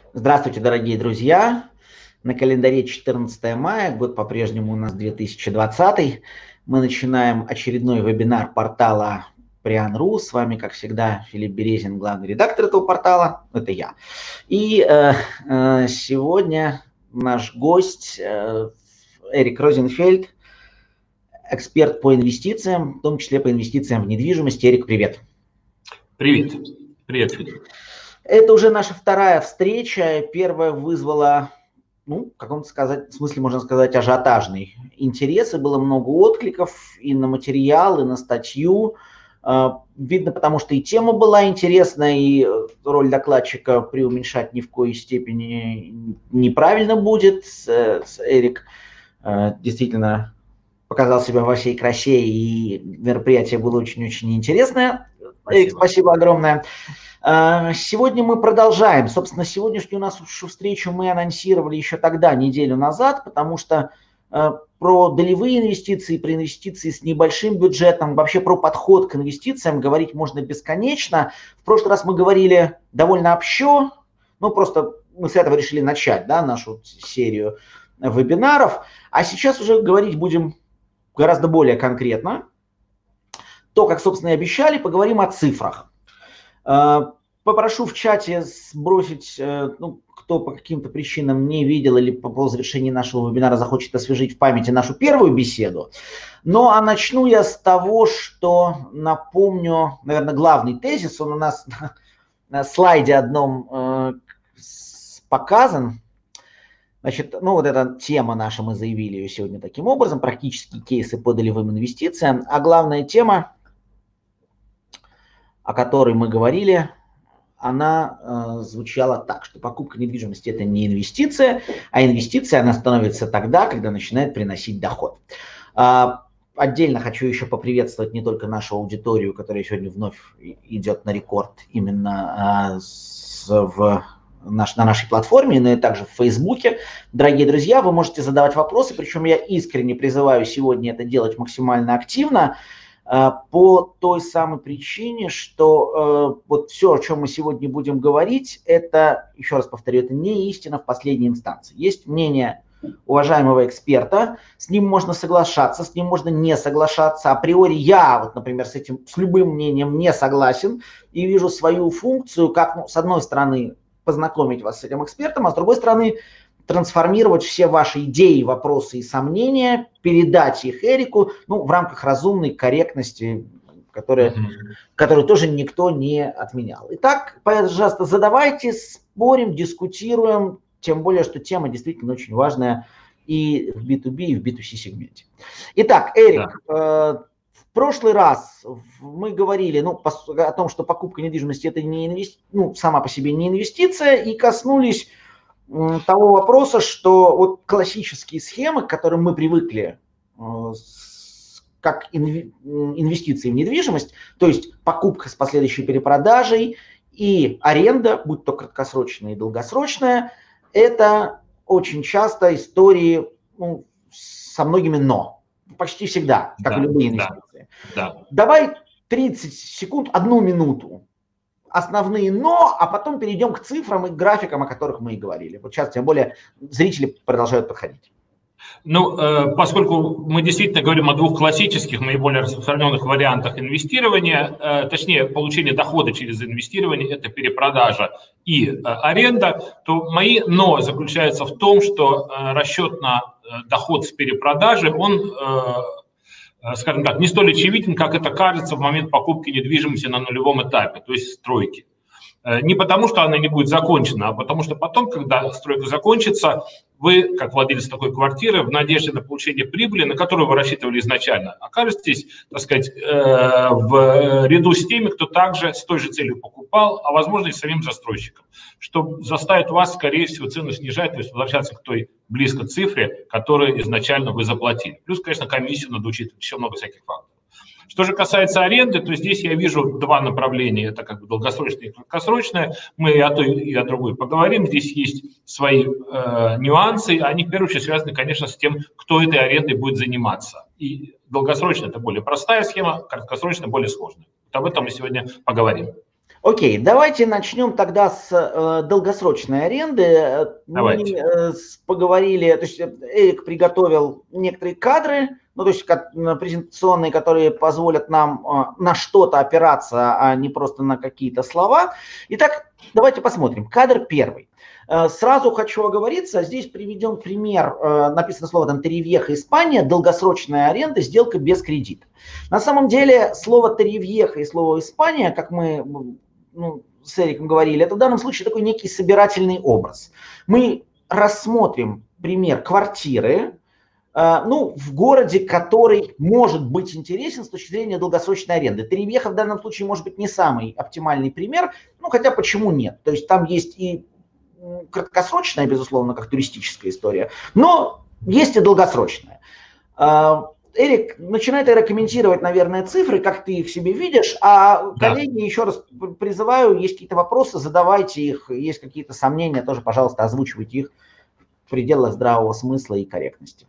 Здравствуйте, дорогие друзья! На календаре 14 мая, год по-прежнему у нас 2020. Мы начинаем очередной вебинар портала Prian.ru. С вами, как всегда, Филипп Березин, главный редактор этого портала. Это я. И сегодня наш гость Эрик Розенфельд, эксперт по инвестициям, в том числе по инвестициям в недвижимость. Эрик, привет. Привет. Привет, Филипп. Это уже наша вторая встреча. Первая вызвала, в каком-то смысле, можно сказать, ажиотажный интерес. И было много откликов и на материал, и на статью. Видно, потому что и тема была интересная, и роль докладчика преуменьшать ни в коей степени неправильно будет. Эрик действительно показал себя во всей красе, и мероприятие было очень-очень интересное. Спасибо. Эрик, спасибо огромное. Сегодня мы продолжаем. Собственно, сегодняшнюю нашу встречу мы анонсировали еще тогда, неделю назад, потому что про долевые инвестиции, про инвестиции с небольшим бюджетом, вообще про подход к инвестициям говорить можно бесконечно. В прошлый раз мы говорили довольно общо, просто мы с этого решили начать, нашу серию вебинаров, а сейчас уже говорить будем гораздо более конкретно. То, как, собственно, и обещали, поговорим о цифрах. Попрошу в чате сбросить, кто по каким-то причинам не видел или по завершении нашего вебинара захочет освежить в памяти нашу первую беседу. А начну я с того, что напомню, наверное, главный тезис, он у нас на слайде одном показан. Значит, вот эта тема наша, мы заявили ее сегодня таким образом, практические кейсы по долевым инвестициям, а главная тема, о которой мы говорили, она звучала так, что покупка недвижимости – это не инвестиция, а инвестиция она становится тогда, когда начинает приносить доход. Отдельно хочу еще поприветствовать не только нашу аудиторию, которая сегодня вновь идет на рекорд именно на нашей платформе, но и также в Фейсбуке. Дорогие друзья, вы можете задавать вопросы, причем я искренне призываю сегодня это делать максимально активно, по той самой причине, что вот все, о чем мы сегодня будем говорить, это, еще раз повторю, это не истина в последней инстанции. Есть мнение уважаемого эксперта, с ним можно соглашаться, с ним можно не соглашаться. Априори я, например, с любым мнением не согласен и вижу свою функцию, как, с одной стороны, познакомить вас с этим экспертом, а с другой стороны, трансформировать все ваши идеи, вопросы и сомнения, передать их Эрику, в рамках разумной корректности, которую тоже никто не отменял. Итак, пожалуйста, задавайте, спорим, дискутируем, тем более, что тема действительно очень важная и в B2B, и в B2C сегменте. Итак, Эрик, в прошлый раз мы говорили о том, что покупка недвижимости это не сама по себе не инвестиция, и коснулись того вопроса, что вот классические схемы, к которым мы привыкли, как инвестиции в недвижимость, то есть покупка с последующей перепродажей и аренда, будь то краткосрочная и долгосрочная, это очень часто истории со многими «но». Почти всегда, как и любые инвестиции. Да. Давай 30 секунд, 1 минуту. Основные «но», а потом перейдем к цифрам и к графикам, о которых мы и говорили. Вот сейчас, тем более, зрители продолжают подходить. Поскольку мы действительно говорим о двух классических, наиболее распространенных вариантах инвестирования, точнее, получения дохода через инвестирование, это перепродажа и аренда, то мои «но» заключаются в том, что расчет на доход с перепродажи, он, скажем так, не столь очевиден, как это кажется в момент покупки недвижимости на нулевом этапе, то есть стройки. Не потому, что она не будет закончена, а потому что потом, когда стройка закончится, вы, как владелец такой квартиры, в надежде на получение прибыли, на которую вы рассчитывали изначально, окажетесь, так сказать, в ряду с теми, кто также с той же целью покупал, а возможно и самим застройщиком, что заставит вас, скорее всего, цену снижать, то есть возвращаться к той близко цифре, которую изначально вы заплатили. Плюс, конечно, комиссию надо учитывать, еще много всяких факторов. Что же касается аренды, то здесь я вижу два направления, это как бы долгосрочное и краткосрочное. Мы и о той, и о другой поговорим. Здесь есть свои нюансы, они в первую очередь связаны, конечно, с тем, кто этой арендой будет заниматься. И долгосрочно это более простая схема, краткосрочно более сложная. Вот об этом мы сегодня поговорим. Окей, давайте начнем тогда с долгосрочной аренды. Давайте. Мы поговорили, то есть Эрик приготовил некоторые кадры, ну, то есть презентационные, которые позволят нам на что-то опираться, а не просто на какие-то слова. Итак, давайте посмотрим. Кадр первый. Сразу хочу оговориться, здесь приведем пример, написано слово там «Торревьеха, Испания», долгосрочная аренда, сделка без кредита. На самом деле слово «Торревьеха» и слово «Испания», как мы с Эриком говорили, это в данном случае такой некий собирательный образ. Мы рассмотрим пример квартиры, в городе, который может быть интересен с точки зрения долгосрочной аренды. Торревьеха в данном случае может быть не самый оптимальный пример, хотя почему нет? То есть там есть и краткосрочная, безусловно, как туристическая история, но есть и долгосрочная. Эрик, начинай тогда комментировать, наверное, цифры, как ты их себе видишь, а коллеги, еще раз призываю, есть какие-то вопросы, задавайте их, есть какие-то сомнения, тоже, пожалуйста, озвучивайте их в пределах здравого смысла и корректности.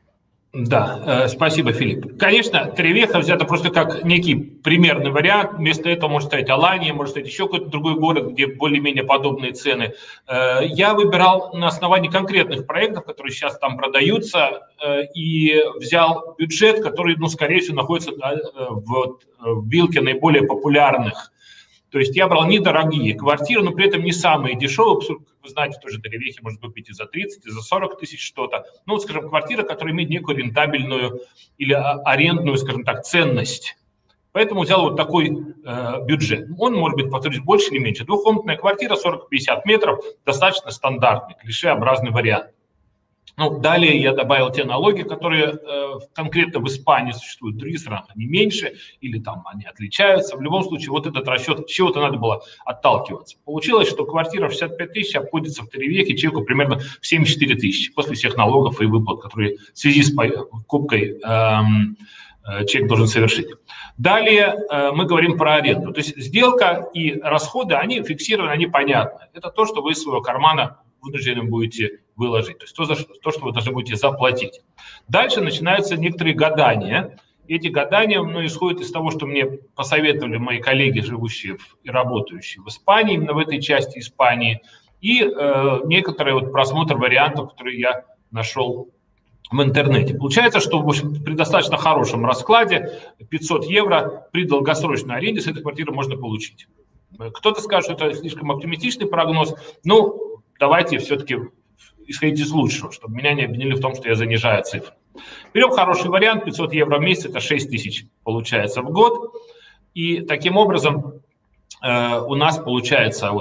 Да, спасибо, Филипп. Конечно, Торревьеха взята просто как некий примерный вариант. Вместо этого может стоять Алания, может стоять еще какой-то другой город, где более-менее подобные цены. Я выбирал на основании конкретных проектов, которые сейчас там продаются, и взял бюджет, который, скорее всего, находится в вилке наиболее популярных. То есть я брал недорогие квартиры, но при этом не самые дешевые, поскольку, как вы знаете, тоже Торревьехи может купить и за 30, и за 40 тысяч что-то. Скажем, квартира, которая имеет некую рентабельную или арендную, скажем так, ценность. Поэтому взял вот такой бюджет. Он может быть, повторюсь, больше или меньше. Двухкомнатная квартира, 40-50 метров, достаточно стандартный, клишеобразный вариант. Далее я добавил те налоги, которые конкретно в Испании существуют, в других странах они меньше или там они отличаются. В любом случае, вот этот расчет, с чего-то надо было отталкиваться. Получилось, что квартира в 65 тысяч обходится в Торревьехе человеку примерно в 74 тысячи после всех налогов и выплат, которые в связи с покупкой человек должен совершить. Далее мы говорим про аренду. То есть сделка и расходы, они фиксированы, они понятны. Это то, что вы из своего кармана вынуждены будете выложить, то есть то, что вы должны будете заплатить. Дальше начинаются некоторые гадания. Эти гадания исходят из того, что мне посоветовали мои коллеги, живущие и работающие в Испании, именно в этой части Испании, и некоторые просмотр вариантов, которые я нашел в интернете. Получается, что при достаточно хорошем раскладе 500 евро при долгосрочной аренде с этой квартиры можно получить. Кто-то скажет, что это слишком оптимистичный прогноз, давайте все-таки исходить из лучшего, чтобы меня не обвинили в том, что я занижаю цифры. Берем хороший вариант, 500 евро в месяц, это 6 тысяч получается в год. И таким образом у нас получается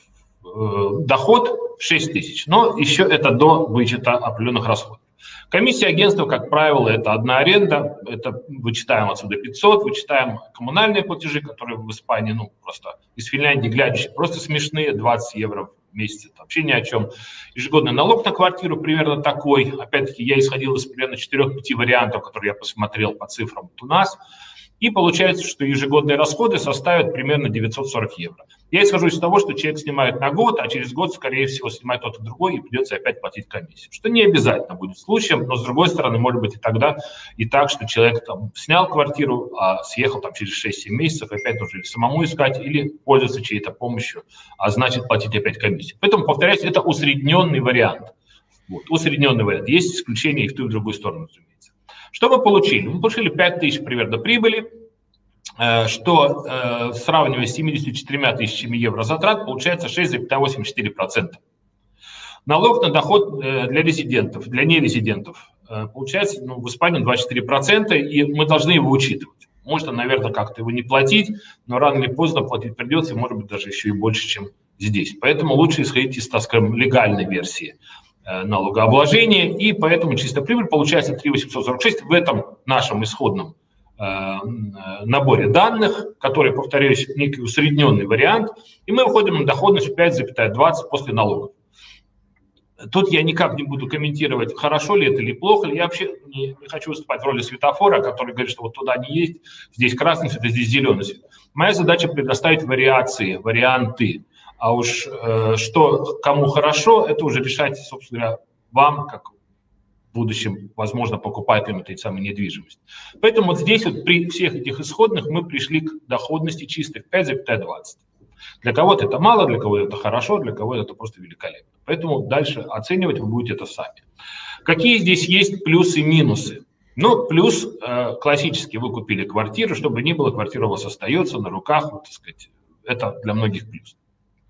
доход 6 тысяч. Но еще это до вычета определенных расходов. Комиссия агентства, как правило, это одна аренда, это вычитаем отсюда 500, вычитаем коммунальные платежи, которые в Испании, просто из Финляндии глядящие, просто смешные, 20 евро в месяц, это вообще ни о чем. Ежегодный налог на квартиру примерно такой, опять-таки я исходил из примерно 4-5 вариантов, которые я посмотрел по цифрам у нас. И получается, что ежегодные расходы составят примерно 940 евро. Я исхожу из того, что человек снимает на год, а через год, скорее всего, снимает тот и другой, и придется опять платить комиссию. Что не обязательно будет случаем, но с другой стороны, может быть и тогда и так, что человек снял квартиру, а съехал через 6-7 месяцев, опять нужно или самому искать, или пользоваться чьей-то помощью, а значит платить опять комиссию. Поэтому, повторяюсь, это усредненный вариант. Усредненный вариант. Есть исключения и в ту, и в другую сторону, разумеется. Что мы получили? Мы получили 5 тысяч примерно прибыли, что, сравнивая с 74 тысячами евро затрат, получается 6,84%. Налог на доход для резидентов, для нерезидентов, получается в Испании 24%, и мы должны его учитывать. Можно, наверное, как-то его не платить, но рано или поздно платить придется, и, может быть, даже еще и больше, чем здесь. Поэтому лучше исходить из, так скажем, легальной версии налогообложения, и поэтому чистая прибыль получается 3,846 в этом нашем исходном наборе данных, который, повторяюсь, некий усредненный вариант, и мы выходим на доходность в 5,20 после налогов. Тут я никак не буду комментировать, хорошо ли это или плохо ли. Я вообще не хочу выступать в роли светофора, который говорит, что вот туда не есть, здесь красный свет, а здесь зеленый свет. Моя задача предоставить вариации, варианты. А уж что кому хорошо, это уже решать, собственно говоря, вам, как будущим, возможно, покупателям этой самой недвижимости. Поэтому вот здесь при всех этих исходных мы пришли к доходности чистой 5,20. Для кого-то это мало, для кого-то это хорошо, для кого-то это просто великолепно. Поэтому дальше оценивать вы будете это сами. Какие здесь есть плюсы и минусы? Ну, плюс классический, вы купили квартиру, чтобы ни было, квартира у вас остается на руках, вот, так сказать, это для многих плюс.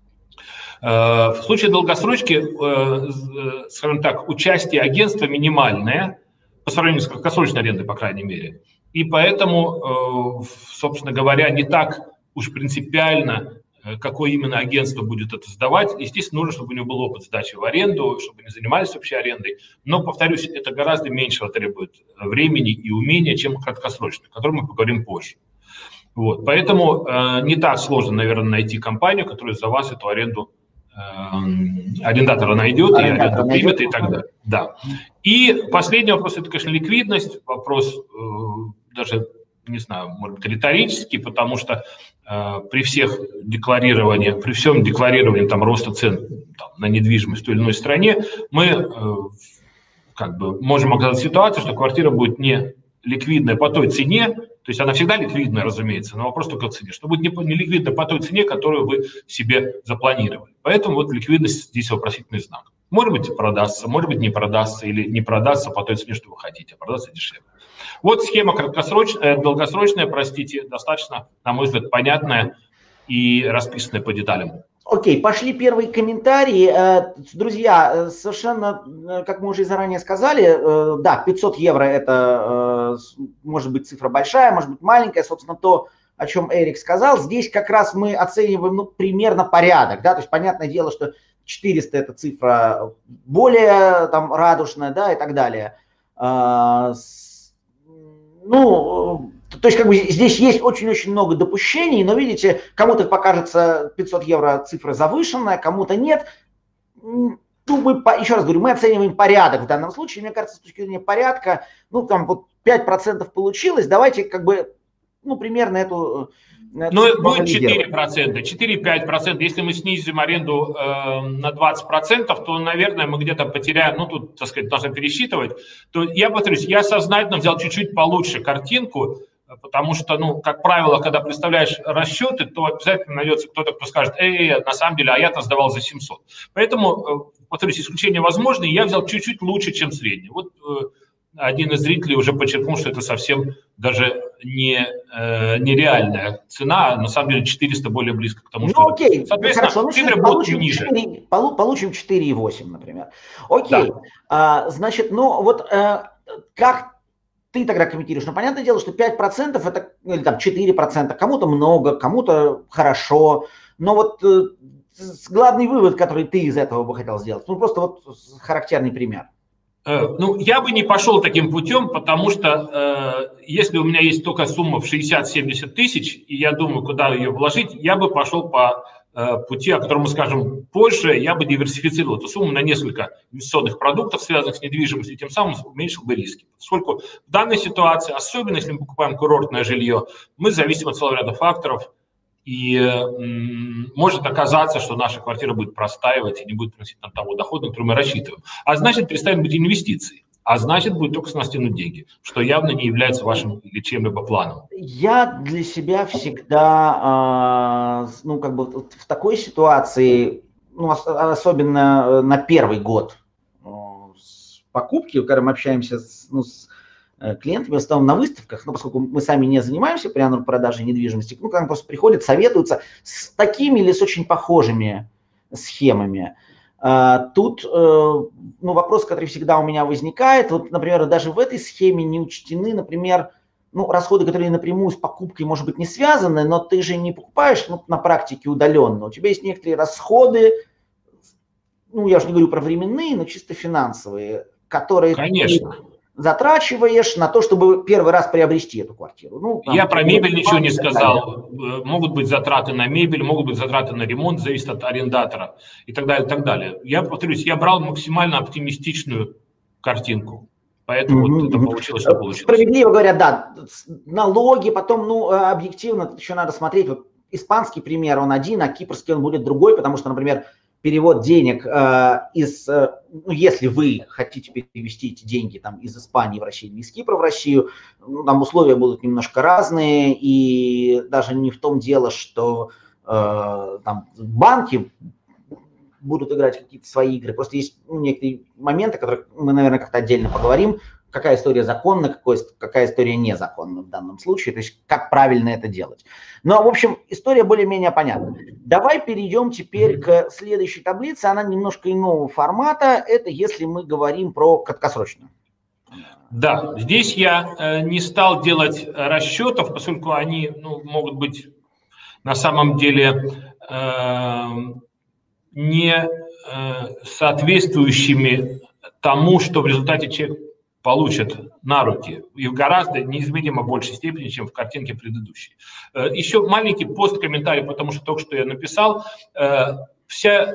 В случае долгосрочки, скажем так, участие агентства минимальное, по сравнению с краткосрочной арендой, по крайней мере. И поэтому, собственно говоря, не так уж принципиально, какое именно агентство будет это сдавать. Естественно, нужно, чтобы у него был опыт сдачи в аренду, чтобы не занимались общей арендой. Но, повторюсь, это гораздо меньше требует времени и умения, чем краткосрочный, о котором мы поговорим позже. Вот. Поэтому не так сложно, наверное, найти компанию, которая за вас эту аренду арендатора найдет, и аренду примет, и так далее. Да. И последний вопрос, это, конечно, ликвидность. Вопрос даже, не знаю, может быть, риторический, потому что при всем декларировании там, роста цен там, на недвижимость в той или иной стране, мы как бы можем оказаться в ситуации, что квартира будет не ликвидная по той цене, то есть она всегда ликвидная, разумеется, но вопрос только в цене, что будет не ликвидная по той цене, которую вы себе запланировали. Поэтому вот ликвидность здесь вопросительный знак. Может быть, продастся, может быть, не продастся, или не продастся по той цене, что вы хотите, а продастся дешевле. Вот схема краткосрочная, долгосрочная, простите, достаточно, на мой взгляд, понятная и расписанная по деталям. Окей, пошли первые комментарии. Друзья, совершенно, как мы уже заранее сказали, да, 500 евро это может быть цифра большая, может быть маленькая, собственно, то, о чем Эрик сказал. Здесь как раз мы оцениваем примерно порядок, да, то есть понятное дело, что 400 это цифра более там радужная, да, и так далее. То есть как бы здесь есть очень-очень много допущений, но видите, кому-то покажется 500 евро цифра завышенная, кому-то нет. Еще раз говорю, мы оцениваем порядок в данном случае. Мне кажется, с точки зрения порядка, там вот 5% получилось, давайте как бы, примерно эту... Ну, будет 4%, 4-5%. Если мы снизим аренду на 20%, то, наверное, мы где-то потеряем, тут, так сказать, должны пересчитывать. То я повторюсь, я сознательно взял чуть-чуть получше картинку, потому что, как правило, когда представляешь расчеты, то обязательно найдется кто-то, кто скажет, на самом деле, а я-то сдавал за 700. Поэтому, повторюсь, исключения возможны, и я взял чуть-чуть лучше, чем средний. Вот один из зрителей уже подчеркнул, что это совсем даже нереальная цена, на самом деле 400 более близко к тому, что... Окей, соответственно, хорошо, цифры будут ниже. Получим 4,8, например. Окей, да. Значит, как ты тогда комментируешь? Понятное дело, что 5% это, или там 4%, кому-то много, кому-то хорошо, но вот главный вывод, который ты из этого бы хотел сделать, просто вот характерный пример. Я бы не пошел таким путем, потому что если у меня есть только сумма в 60-70 тысяч, и я думаю, куда ее вложить, я бы пошел по пути, о котором мы скажем позже, я бы диверсифицировал эту сумму на несколько инвестиционных продуктов, связанных с недвижимостью, и тем самым уменьшил бы риски. Поскольку в данной ситуации, особенно если мы покупаем курортное жилье, мы зависим от целого ряда факторов, и может оказаться, что наша квартира будет простаивать и не будет приносить нам того дохода, на который мы рассчитываем. А значит, перестанет быть инвестицией. А значит, будет только с нас тянуть деньги, что явно не является вашим или чем-либо планом. Я для себя всегда, в такой ситуации, особенно на первый год покупки, когда мы общаемся с клиентами, в основном на выставках, поскольку мы сами не занимаемся прямо продажей недвижимости, когда просто приходят, советуются с такими или с очень похожими схемами. Тут вопрос, который всегда у меня возникает, например, даже в этой схеме не учтены, например, расходы, которые напрямую с покупкой, может быть, не связаны, но ты же не покупаешь на практике удаленно, у тебя есть некоторые расходы, я уже не говорю про временные, но чисто финансовые, которые... Конечно. Ты затрачиваешь на то, чтобы первый раз приобрести эту квартиру. Я про мебель ничего не сказал. Могут быть затраты на мебель, могут быть затраты на ремонт, зависит от арендатора и так далее, и так далее. Я повторюсь, я брал максимально оптимистичную картинку. Поэтому это получилось, что получилось. Справедливо говоря, да, налоги, потом, объективно еще надо смотреть. Вот испанский пример, он один, а кипрский он будет другой, потому что, например, перевод денег если вы хотите перевести эти деньги из Испании в Россию или из Кипра в Россию, там условия будут немножко разные, и даже не в том дело, что там банки будут играть какие-то свои игры. Просто есть некоторые моменты, о которых мы, наверное, как-то отдельно поговорим. Какая история законна, какая история незаконна в данном случае, то есть как правильно это делать. Но, в общем, история более-менее понятна. Давай перейдем теперь к следующей таблице. Она немножко иного формата. Это если мы говорим про краткосрочную. Да, здесь я не стал делать расчетов, поскольку они могут быть на самом деле не соответствующими тому, что в результате человек получит на руки, и в гораздо неизмеримо большей степени, чем в картинке предыдущей. Еще маленький посткомментарий, потому что только что я написал. Вся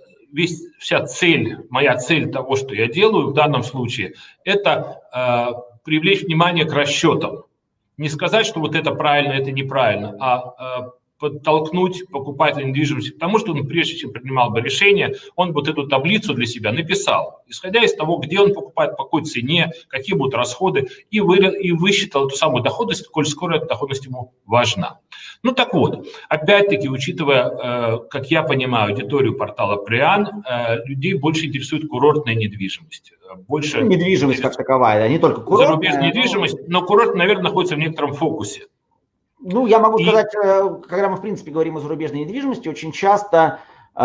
цель, моя цель того, что я делаю в данном случае, это привлечь внимание к расчетам. Не сказать, что вот это правильно, это неправильно, а подтолкнуть покупателя недвижимости к тому, что он, прежде чем принимал бы решение, он вот эту таблицу для себя написал, исходя из того, где он покупает, по какой цене, какие будут расходы, и высчитал эту самую доходность, сколь скоро эта доходность ему важна. Ну так вот, опять-таки, учитывая, как я понимаю, аудиторию портала Приан, людей больше интересует курортная недвижимость. Больше недвижимость как таковая, да, не только курортная. Зарубежная недвижимость, но курорт, наверное, находится в некотором форусе. Ну, я могу сказать, когда мы, в принципе, говорим о зарубежной недвижимости, очень часто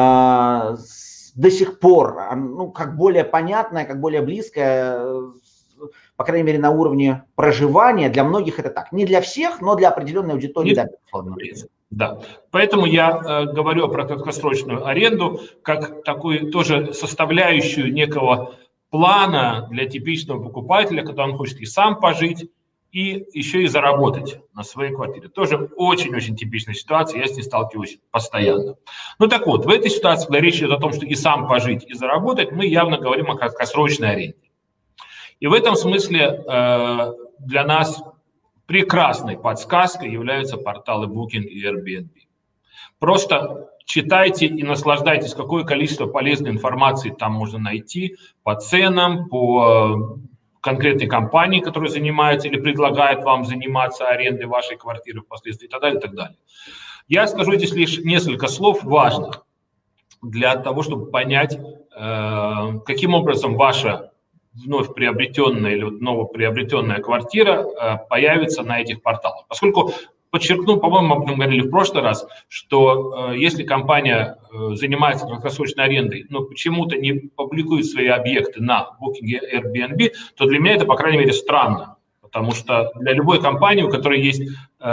до сих пор, как более понятная, как более близкая, по крайней мере, на уровне проживания, для многих это так. Не для всех, но для определенной аудитории, да, безусловно. Да, поэтому я говорю про краткосрочную аренду как такую тоже составляющую некого плана для типичного покупателя, когда он хочет и сам пожить, и еще и заработать на своей квартире. Тоже очень-очень типичная ситуация, я с ней сталкиваюсь постоянно. Ну так вот, в этой ситуации, когда речь идет о том, что и сам пожить, и заработать, мы явно говорим о краткосрочной аренде. И в этом смысле для нас прекрасной подсказкой являются порталы Booking и Airbnb. Просто читайте и наслаждайтесь, какое количество полезной информации там можно найти по ценам, по конкретной компании, которая занимается или предлагает вам заниматься арендой вашей квартиры впоследствии и так далее, и так далее. Я скажу здесь лишь несколько слов важных для того, чтобы понять, каким образом ваша вновь приобретенная или новоприобретенная квартира появится на этих порталах. Поскольку, подчеркну, по-моему, об этом говорили в прошлый раз, что если компания занимается краткосрочной арендой, но почему-то не публикует свои объекты на Booking и Airbnb, то для меня это, по крайней мере, странно. Потому что для любой компании, у которой есть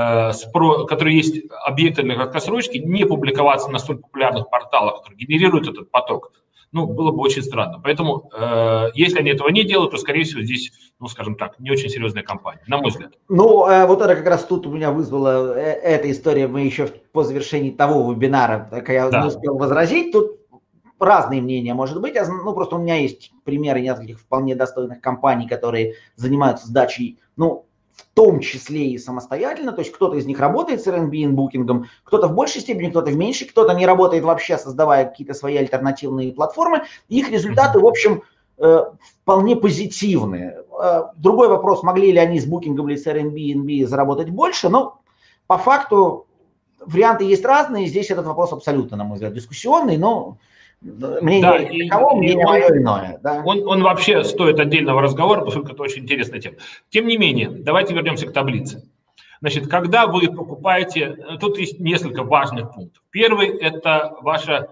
объекты для краткосрочки, не публиковаться на столь популярных порталах, которые генерируют этот поток, было бы очень странно. Поэтому, если они этого не делают, то, скорее всего, здесь, скажем так, не очень серьезная компания, на мой взгляд. Вот это как раз тут у меня вызвала эта история. Мы еще по завершении того вебинара, я не успел возразить, тут разные мнения, может быть. Просто у меня есть примеры нескольких вполне достойных компаний, которые занимаются сдачей, в том числе и самостоятельно, то есть кто-то из них работает с Airbnb и Booking, кто-то в большей степени, кто-то в меньшей, кто-то не работает вообще, создавая какие-то свои альтернативные платформы. Их результаты, в общем, вполне позитивные. Другой вопрос, могли ли они с Booking или с Airbnb заработать больше, но по факту варианты есть разные, здесь этот вопрос абсолютно, на мой взгляд, дискуссионный, но мнение таково, мнение мое иное. Да? Он вообще стоит отдельного разговора, поскольку это очень интересная тема. Тем не менее, давайте вернемся к таблице. Значит, когда вы покупаете, тут есть несколько важных пунктов. Первый – это ваше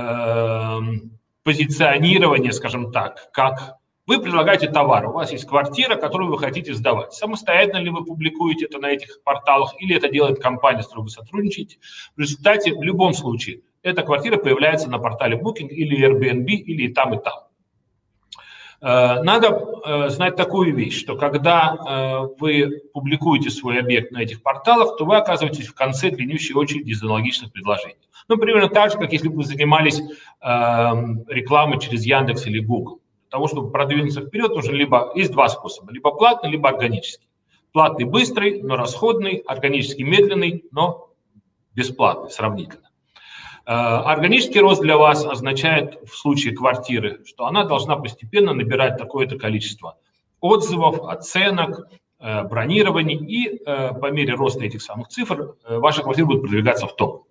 позиционирование, скажем так, как вы предлагаете товар, у вас есть квартира, которую вы хотите сдавать. Самостоятельно ли вы публикуете это на этих порталах, или это делает компания, с которой вы сотрудничаете. В результате, в любом случае, эта квартира появляется на портале Booking или Airbnb, или и там, и там. Надо знать такую вещь, что когда вы публикуете свой объект на этих порталах, то вы оказываетесь в конце длиннющей очереди из аналогичных предложений. Примерно так же, как если бы вы занимались рекламой через Яндекс или Google. Для того, чтобы продвинуться вперед, есть два способа. Либо платный, либо органический. Платный быстрый, но расходный, органический медленный, но бесплатный сравнительно. Органический рост для вас означает в случае квартиры, что она должна постепенно набирать такое-то количество отзывов, оценок, бронирований, и по мере роста этих самых цифр ваша квартира будет продвигаться в топ.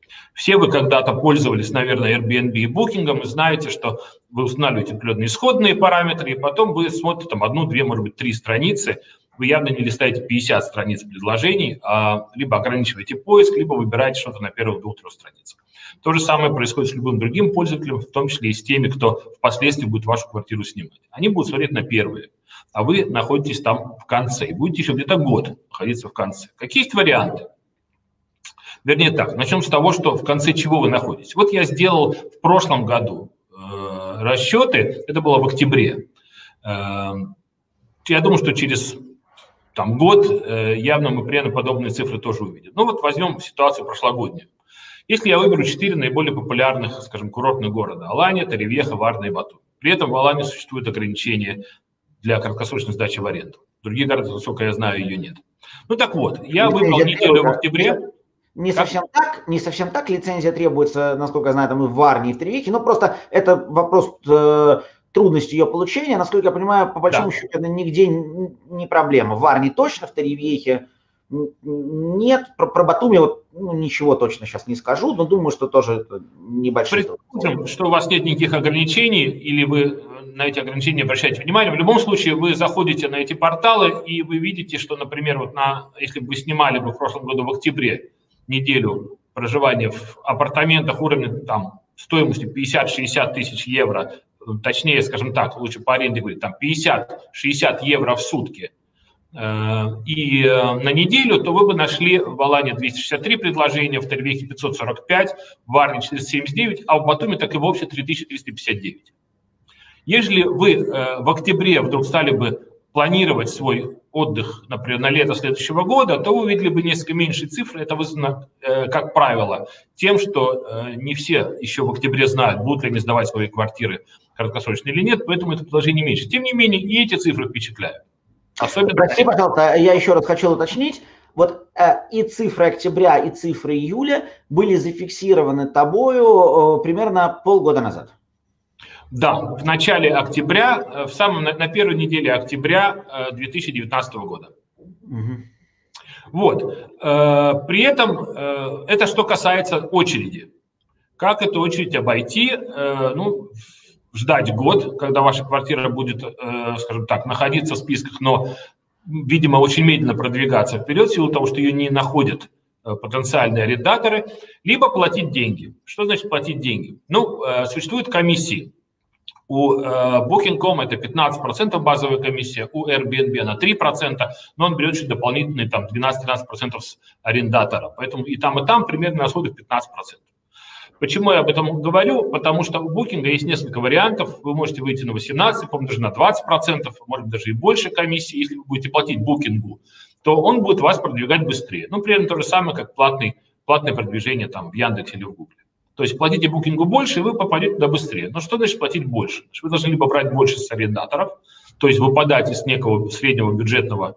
Все вы когда-то пользовались, наверное, Airbnb и Booking, и знаете, что вы устанавливаете определенные исходные параметры, и потом вы смотрите там 1, 2, может быть, 3 страницы. Вы явно не листаете 50 страниц предложений, а либо ограничиваете поиск, либо выбираете что-то на первых 2-3 страницах. То же самое происходит с любым другим пользователем, в том числе и с теми, кто впоследствии будет вашу квартиру снимать. Они будут смотреть на первые, а вы находитесь там в конце, и будете еще где-то год находиться в конце. Какие есть варианты? Вернее так, начнем с того, что в конце чего вы находитесь. Вот я сделал в прошлом году расчеты, это было в октябре. Я думаю, что через год явно мы примерно подобные цифры тоже увидим. Ну вот возьмем ситуацию прошлогоднюю. Если я выберу 4 наиболее популярных, скажем, курортных города: Аланья, Торревьеха, Варна и Батуми. При этом в Аланье существует ограничение для краткосрочной сдачи в аренду. В других городах, насколько я знаю, ее нет. Ну так вот, я выбрал неделю в октябре. Не совсем так. Лицензия требуется, насколько я знаю, там и в Варне, и в Торревьехе. Но просто это вопрос трудности ее получения. Насколько я понимаю, по большому счету, это нигде не проблема. В Варне точно, в Торревьехе нет. Про Батуми ничего точно сейчас не скажу, но думаю, что тоже небольшие. Предположим, что у вас нет никаких ограничений, или вы на эти ограничения обращаете внимание. В любом случае, вы заходите на эти порталы, и вы видите, что, например, если бы вы снимали в прошлом году в октябре неделю проживания в апартаментах уровня стоимостью 50-60 тысяч евро, точнее, скажем так, лучше по аренде говорить, 50-60 евро в сутки, и на неделю, то вы бы нашли в Аланье 263 предложения, в Торревьехе 545, в Варне 479, а в Батуми так и вовсе 3359. Если вы в октябре вдруг стали бы планировать свой отдых, например, на лето следующего года, то вы увидели бы несколько меньшие цифры. Это вызвано, как правило, тем, что не все еще в октябре знают, будут ли они сдавать свои квартиры краткосрочно или нет, поэтому это предложение меньше. Тем не менее, и эти цифры впечатляют. Особенно... Прости, пожалуйста, я еще раз хочу уточнить. Вот и цифры октября, и цифры июля были зафиксированы тобою примерно полгода назад. Да, в начале октября, на первой неделе октября 2019 года. Угу. Вот. При этом это что касается очереди. Как эту очередь обойти? Ждать год, когда ваша квартира будет, скажем так, находиться в списках, но, видимо, очень медленно продвигаться вперед в силу того, что ее не находят потенциальные арендаторы, либо платить деньги. Что значит платить деньги? Существуют комиссии. У Booking.com это 15% базовая комиссия, у Airbnb она 3%, но он берет еще дополнительные 12-13% с арендатора. Поэтому и там примерно расходы 15%. Почему я об этом говорю? Потому что у Booking есть несколько вариантов. Вы можете выйти на 18%, по-моему, даже на 20%, может быть, даже и больше комиссии. Если вы будете платить Booking, то он будет вас продвигать быстрее. Примерно то же самое, как платное продвижение в Яндексе или в Гугле. То есть платите Booking больше, и вы попадете туда быстрее. Но что значит платить больше? Вы должны либо брать больше с арендаторов, то есть выпадать из некого среднего бюджетного,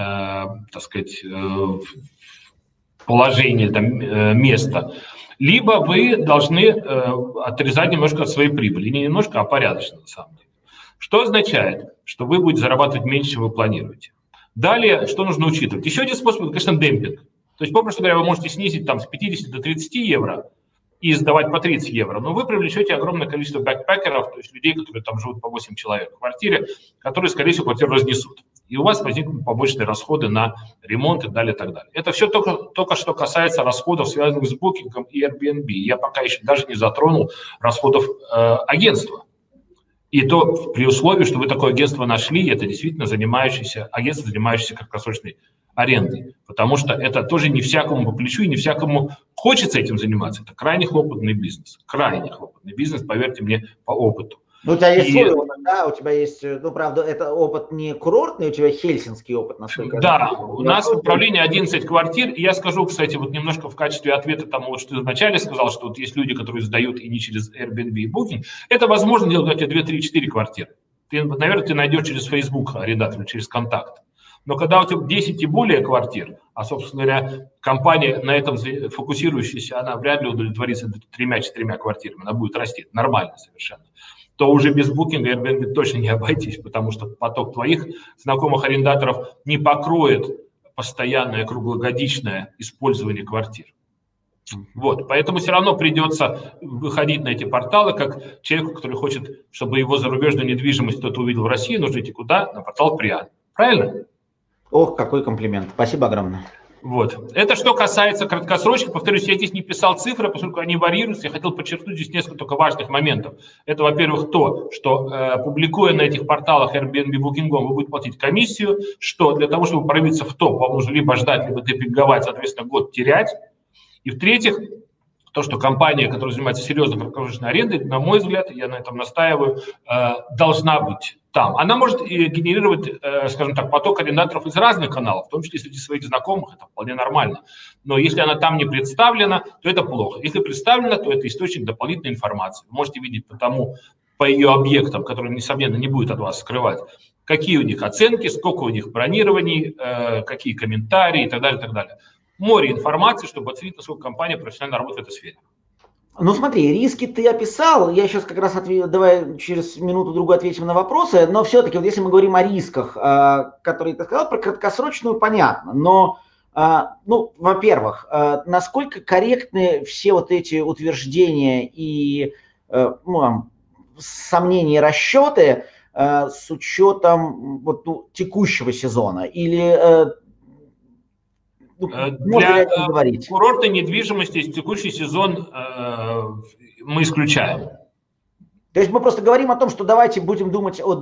положения, места, либо вы должны отрезать немножко от своей прибыли. Не немножко, а порядочно на самом деле. Что означает, что вы будете зарабатывать меньше, чем вы планируете. Далее, что нужно учитывать? Еще один способ – это, конечно, демпинг. То есть, попросту говоря, вы можете снизить с 50 до 30 евро и сдавать по 30 евро, но вы привлечете огромное количество бэкпекеров, то есть людей, которые там живут по 8 человек в квартире, которые, скорее всего, квартиру разнесут. И у вас возникнут побочные расходы на ремонт и далее, и так далее. Это все только что касается расходов, связанных с Booking и Airbnb. Я пока еще даже не затронул расходов агентства. И то при условии, что вы такое агентство нашли, это действительно агентство, занимающееся краткосрочной арендой. Потому что это тоже не всякому по плечу и не всякому хочется этим заниматься. Это крайне хлопотный бизнес. Крайне хлопотный бизнес, поверьте мне, по опыту. У тебя есть свой опыт, да? У тебя есть, правда, это опыт не курортный, у тебя хельсинский опыт, насколько я знаю. Да, у нас в управлении 11 квартир. И я скажу, кстати, немножко в качестве ответа тому, что ты вначале сказал, что есть люди, которые сдают и не через Airbnb и Booking. Это возможно делать у тебя 2, 3, 4 квартиры. Наверное, ты найдешь через Facebook арендатора, через контакт. Но когда у тебя 10 и более квартир, а, собственно говоря, компания на этом фокусирующаяся, она вряд ли удовлетворится 3-4 квартирами, она будет расти, нормально совершенно, то уже без Booking и Airbnb точно не обойтись, потому что поток твоих знакомых арендаторов не покроет постоянное круглогодичное использование квартир. Вот, поэтому все равно придется выходить на эти порталы, как человеку, который хочет, чтобы его зарубежную недвижимость кто-то увидел в России, нужно идти куда? На портал Приан. Правильно? Ох, какой комплимент. Спасибо огромное. Вот. Это что касается краткосрочки. Повторюсь, я здесь не писал цифры, поскольку они варьируются. Я хотел подчеркнуть здесь несколько только важных моментов. Это, во-первых, то, что публикуя на этих порталах Airbnb, Booking.com, вы будете платить комиссию, что для того, чтобы пробиться в топ, вам нужно либо ждать, либо депинговать, соответственно, год терять. И в-третьих, то, что компания, которая занимается серьезной краткосрочной арендой, на мой взгляд, я на этом настаиваю, должна быть там. Она может генерировать, скажем так, поток арендаторов из разных каналов, в том числе среди своих знакомых, это вполне нормально. Но если она там не представлена, то это плохо. Если представлена, то это источник дополнительной информации. Вы можете видеть по ее объектам, которые, несомненно, не будет от вас скрывать, какие у них оценки, сколько у них бронирований, какие комментарии и так далее, и так далее. Море информации, чтобы оценить, насколько компания профессионально работает в этой сфере. Ну смотри, риски ты описал, я сейчас как раз давай через минуту-другую ответим на вопросы, но все-таки вот если мы говорим о рисках, которые ты сказал, про краткосрочную понятно, но, ну, во-первых, насколько корректны все вот эти утверждения и сомнения и расчеты с учетом вот, текущего сезона, или... Для курортной недвижимости текущий сезон мы исключаем. То есть мы просто говорим о том, что давайте будем думать о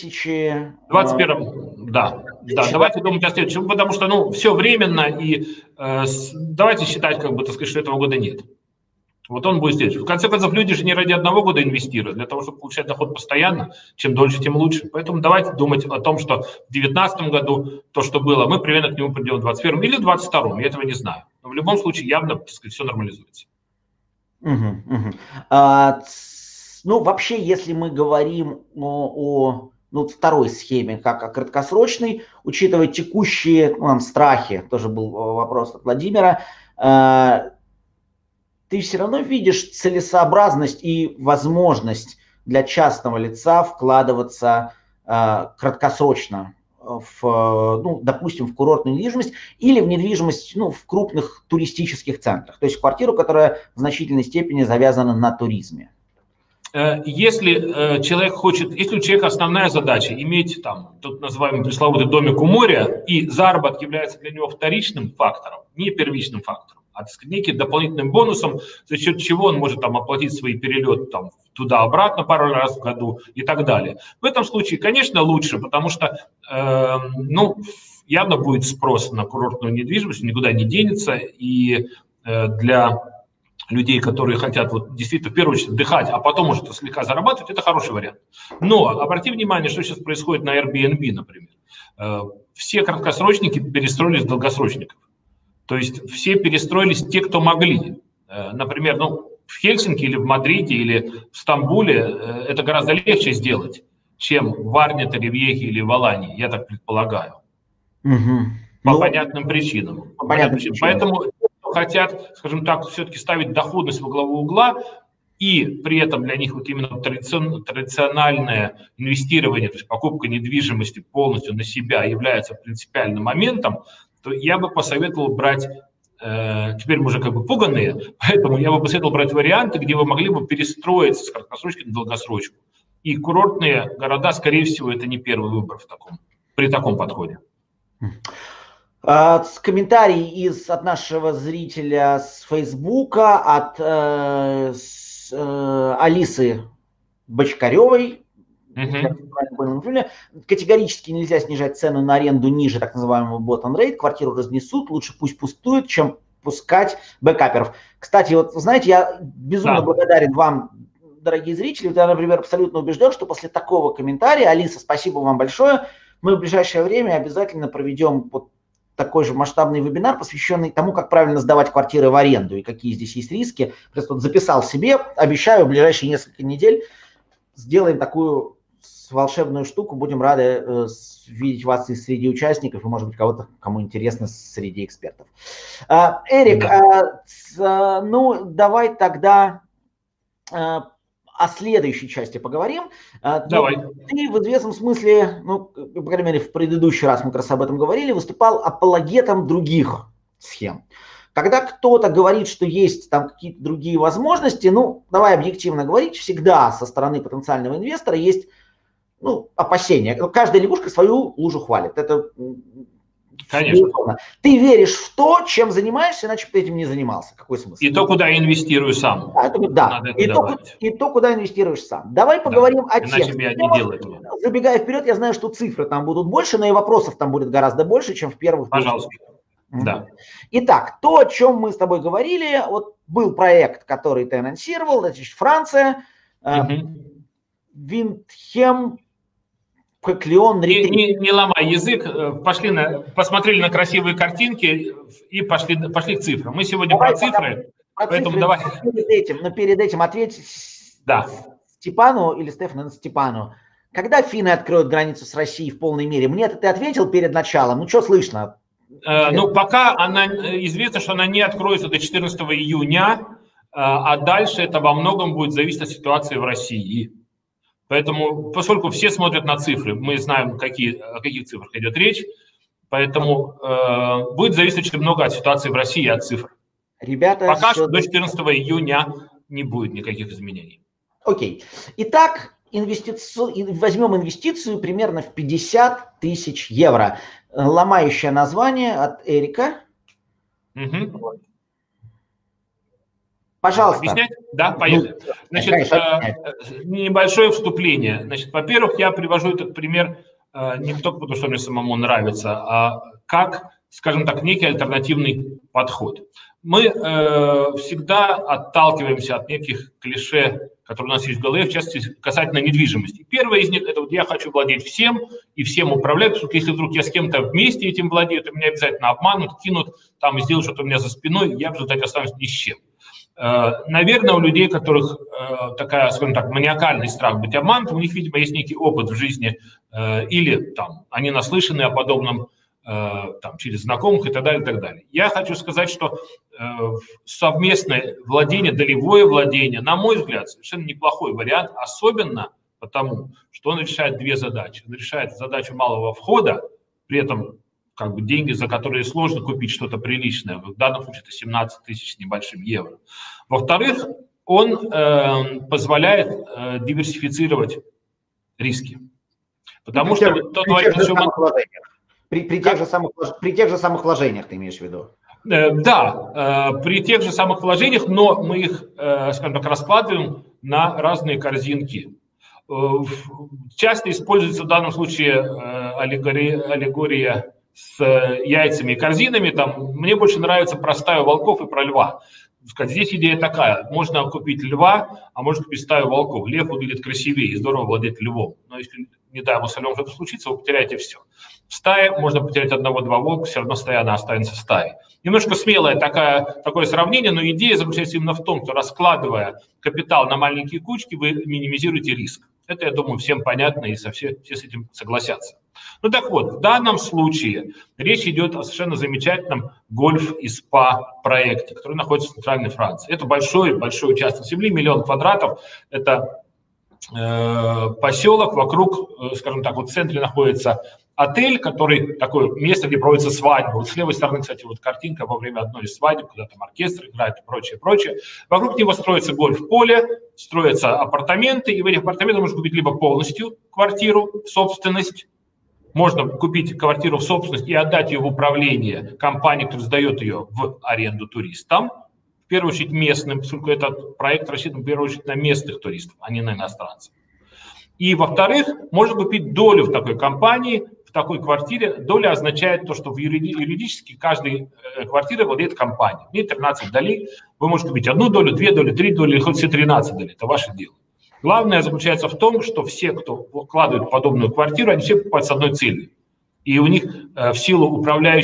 2021. Да, давайте думать о следующем, потому что все временно, и давайте считать, как бы, так сказать, что этого года нет. Вот он будет следующий. В конце концов, люди же не ради одного года инвестируют, для того, чтобы получать доход постоянно. Чем дольше, тем лучше. Поэтому давайте думать о том, что в 2019 году то, что было, мы примерно к нему придем в 2021 или 2022. Я этого не знаю. Но в любом случае явно, так сказать, все нормализуется. Ну, вообще, если мы говорим о второй схеме, как о краткосрочной, учитывая текущие страхи, тоже был вопрос от Владимира, ты все равно видишь целесообразность и возможность для частного лица вкладываться краткосрочно допустим, в курортную недвижимость или в недвижимость в крупных туристических центрах, то есть в квартиру, которая в значительной степени завязана на туризме. Если если у человека основная задача иметь там тот называемый пресловутый домик у моря, и заработок является для него вторичным фактором, не первичным фактором, а неким дополнительным бонусом, за счет чего он может там оплатить свои перелеты там туда-обратно пару раз в году и так далее. В этом случае, конечно, лучше, потому что явно будет спрос на курортную недвижимость, никуда не денется, и для людей, которые хотят действительно в первую очередь отдыхать, а потом уже слегка зарабатывать, это хороший вариант. Но обрати внимание, что сейчас происходит на Airbnb, например. Все краткосрочники перестроились в долгосрочников. То есть все перестроились те, кто могли. Например, в Хельсинки или в Мадриде или в Стамбуле это гораздо легче сделать, чем в Варне, Ривьехе или в Алании, я так предполагаю. По понятным причинам. Поэтому хотят, скажем так, все-таки ставить доходность во главу угла, и при этом для них именно традиционное инвестирование, то есть покупка недвижимости полностью на себя является принципиальным моментом, то я бы посоветовал брать, теперь мы уже как бы пуганые, поэтому я бы посоветовал брать варианты, где вы могли бы перестроиться с краткосрочки на долгосрочку. И курортные города, скорее всего, это не первый выбор при таком подходе. Комментарий от нашего зрителя с Фейсбука, от Алисы Бочкаревой. Категорически нельзя снижать цену на аренду ниже так называемого bottom rate. Квартиру разнесут, лучше пусть пустует, чем пускать бэкаперов. Кстати, знаете, я безумно благодарен вам, дорогие зрители. Я, например, абсолютно убежден, что после такого комментария, Алиса, спасибо вам большое, мы в ближайшее время обязательно проведем такой же масштабный вебинар, посвященный тому, как правильно сдавать квартиры в аренду и какие здесь есть риски. Просто записал себе, обещаю, в ближайшие несколько недель сделаем такую волшебную штуку. Будем рады видеть вас и среди участников, и, может быть, кого-то, кому интересно, среди экспертов. Эрик, давай тогда о следующей части поговорим. Давай. Ты в известном смысле, по крайней мере, в предыдущий раз мы как раз об этом говорили, выступал апологетом других схем. Когда кто-то говорит, что есть там какие-то другие возможности, ну, давай объективно говорить, всегда со стороны потенциального инвестора есть, ну, опасения. Каждая лягушка свою лужу хвалит. Это конечно. безусловно. Ты веришь в то, чем занимаешься, иначе бы ты этим не занимался. Какой смысл? И то, куда я инвестирую сам. Да. И то, куда инвестируешь сам. Давай поговорим о тех иначе бы я не делал этого. Забегая вперед, я знаю, что цифры там будут больше, но и вопросов там будет гораздо больше, чем в первых. Пожалуйста. Да. Итак, то, о чем мы с тобой говорили, вот был проект, который ты анонсировал, значит, Франция, Виндхем, Коклеон, Ретрит. Не ломай язык, посмотрели на красивые картинки и пошли к цифрам. Мы сегодня про цифры, поэтому цифры, давай. Перед этим ответь Степану или Степану. Когда финны откроют границу с Россией в полной мере? Мне-то ты ответил перед началом, ну что слышно? Ну, пока известно, что она не откроется до 14 июня, а дальше это во многом будет зависеть от ситуации в России. Поэтому, поскольку все смотрят на цифры, мы знаем, о каких цифрах идет речь, поэтому будет зависеть очень много от ситуации в России и от цифр. Ребята, пока что до 14 июня не будет никаких изменений. Окей. Итак, возьмем инвестицию примерно в 50 тысяч евро. Ломающее название от Эрика. Пожалуйста. Объяснять? Да, поехали. Значит, небольшое вступление. Значит, во-первых, я привожу этот пример не только потому, что мне самому нравится, а как, скажем так, некий альтернативный подход. Мы всегда отталкиваемся от неких клише, которые у нас есть в голове, в частности, касательно недвижимости. Первое из них – это вот я хочу владеть всем и всем управлять, потому что если вдруг я с кем-то вместе этим владею, то меня обязательно обманут, кинут, там и сделают что-то у меня за спиной, и я в результате останусь ни с чем. Наверное, у людей, у которых такая, скажем так, маниакальный страх быть обманутым, у них, видимо, есть некий опыт в жизни, или там они наслышаны о подобном там, через знакомых и так далее, и так далее. Я хочу сказать, что совместное владение, долевое владение, на мой взгляд, совершенно неплохой вариант, особенно потому, что он решает две задачи. Он решает задачу малого входа, при этом как бы деньги, за которые сложно купить что-то приличное. В данном случае это 17 тысяч с небольшим евро. Во-вторых, он позволяет диверсифицировать риски. Потому что при тех же самых вложениях ты имеешь в виду? Да, при тех же самых вложениях, но мы их, скажем так, раскладываем на разные корзинки. Часто используется в данном случае аллегория с яйцами и корзинами. Там, мне больше нравится про стаю волков и про льва. Здесь идея такая. Можно купить льва, а можно купить стаю волков. Лев выглядит красивее и здорово владеть львом. Но если, не дай бог, с львом что-то случится, вы потеряете все. В стае можно потерять одного-два волка, все равно стая, она останется стаей. Немножко смелое такое сравнение, но идея заключается именно в том, что раскладывая капитал на маленькие кучки, вы минимизируете риск. Это, я думаю, всем понятно, и все с этим согласятся. Ну так вот, в данном случае речь идет о совершенно замечательном гольф- и спа-проекте, который находится в Центральной Франции. Это большой участок земли, 1 000 000 квадратов. Это поселок, вокруг, скажем так, вот в центре находится отель, который такое место, где проводится свадьба. Вот с левой стороны, кстати, вот картинка во время одной из свадеб, когда там оркестр играет и прочее. Вокруг него строится гольф-поле, строятся апартаменты, и в этих апартаментах можно купить либо полностью квартиру в собственность, можно купить квартиру в собственность и отдать ее в управление компании, которая сдает ее в аренду туристам, в первую очередь местным, поскольку этот проект рассчитан в первую очередь на местных туристов, а не на иностранцев. И, во-вторых, можно купить долю в такой компании, в такой квартире. Доля означает то, что юридически каждой квартирой владеет компания. В ней 13 долей. Вы можете купить 1 долю, 2 доли, 3 доли, или хоть все 13 долей. Это ваше дело. Главное заключается в том, что все, кто вкладывает в подобную квартиру, они все покупают с одной целью. И у них в силу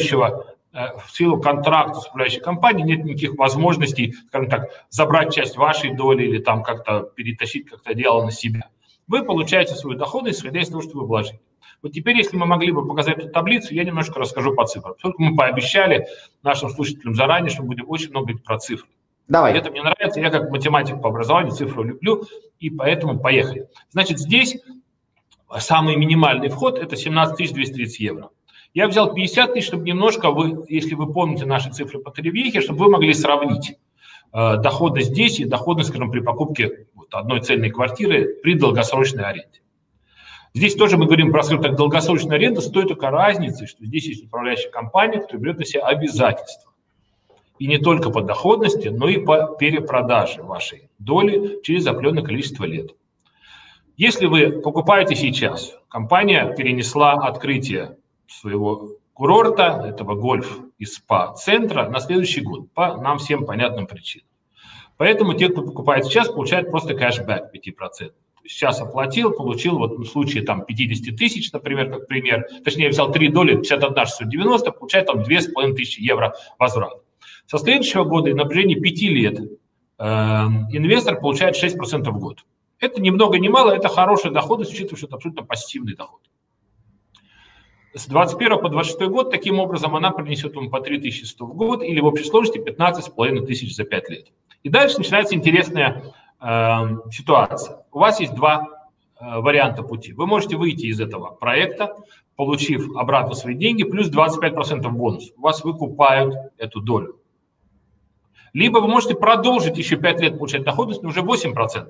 контракта с управляющей компанией нет никаких возможностей, скажем так, забрать часть вашей доли или там как-то перетащить как-то дело на себя. Вы получаете свою доходность, исходя из того, что вы вложили. Вот теперь, если мы могли бы показать эту таблицу, я немножко расскажу по цифрам. Поскольку мы пообещали нашим слушателям заранее, что мы будем очень много говорить про цифры. Давай. Это мне нравится, я как математик по образованию цифру люблю, и поэтому поехали. Значит, здесь самый минимальный вход – это 17 230 евро. Я взял 50 тысяч, чтобы немножко вы, если вы помните наши цифры по Теревьехе, чтобы вы могли сравнить доходность здесь и доходность, скажем, при покупке одной цельной квартиры при долгосрочной аренде. Здесь тоже мы говорим про, скажем так, долгосрочную аренду, с той только разницей, что здесь есть управляющая компания, которая берет на себя обязательства. И не только по доходности, но и по перепродаже вашей доли через определенное количество лет. Если вы покупаете сейчас, компания перенесла открытие своего курорта, этого гольф и спа-центра, на следующий год, по нам всем понятным причинам. Поэтому те, кто покупает сейчас, получают просто кэшбэк 5%. Сейчас оплатил, получил, вот в случае там 50 тысяч, например, как пример, точнее, я взял 3 доли, 51 690, получает там 2500 евро возврат. Со следующего года и на протяжении 5 лет инвестор получает 6% в год. Это ни много ни мало, это хорошая доходность, учитывая, что это абсолютно пассивный доход. С 21 по 26 год, таким образом, она принесет вам по 3100 в год или в общей сложности 15 500 за 5 лет. И дальше начинается интересная ситуация. У вас есть два варианта пути. Вы можете выйти из этого проекта, получив обратно свои деньги, плюс 25% бонус. У вас выкупают эту долю. Либо вы можете продолжить еще 5 лет получать доходность, но уже 8%.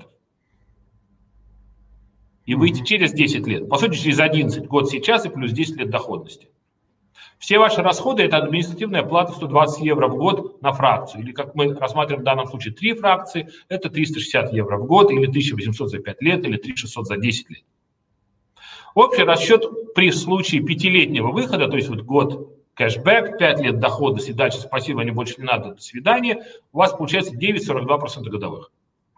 И выйти через 10 лет. По сути, через 11 год сейчас и плюс 10 лет доходности. Все ваши расходы – это административная плата 120 евро в год на фракцию. Или, как мы рассматриваем в данном случае, 3 фракции – это 360 евро в год, или 1800 за 5 лет, или 3600 за 10 лет. Общий расчет при случае 5-летнего выхода, то есть вот год кэшбэк, 5 лет доходности, дальше спасибо, не больше не надо, до свидания, у вас получается 9,42% годовых.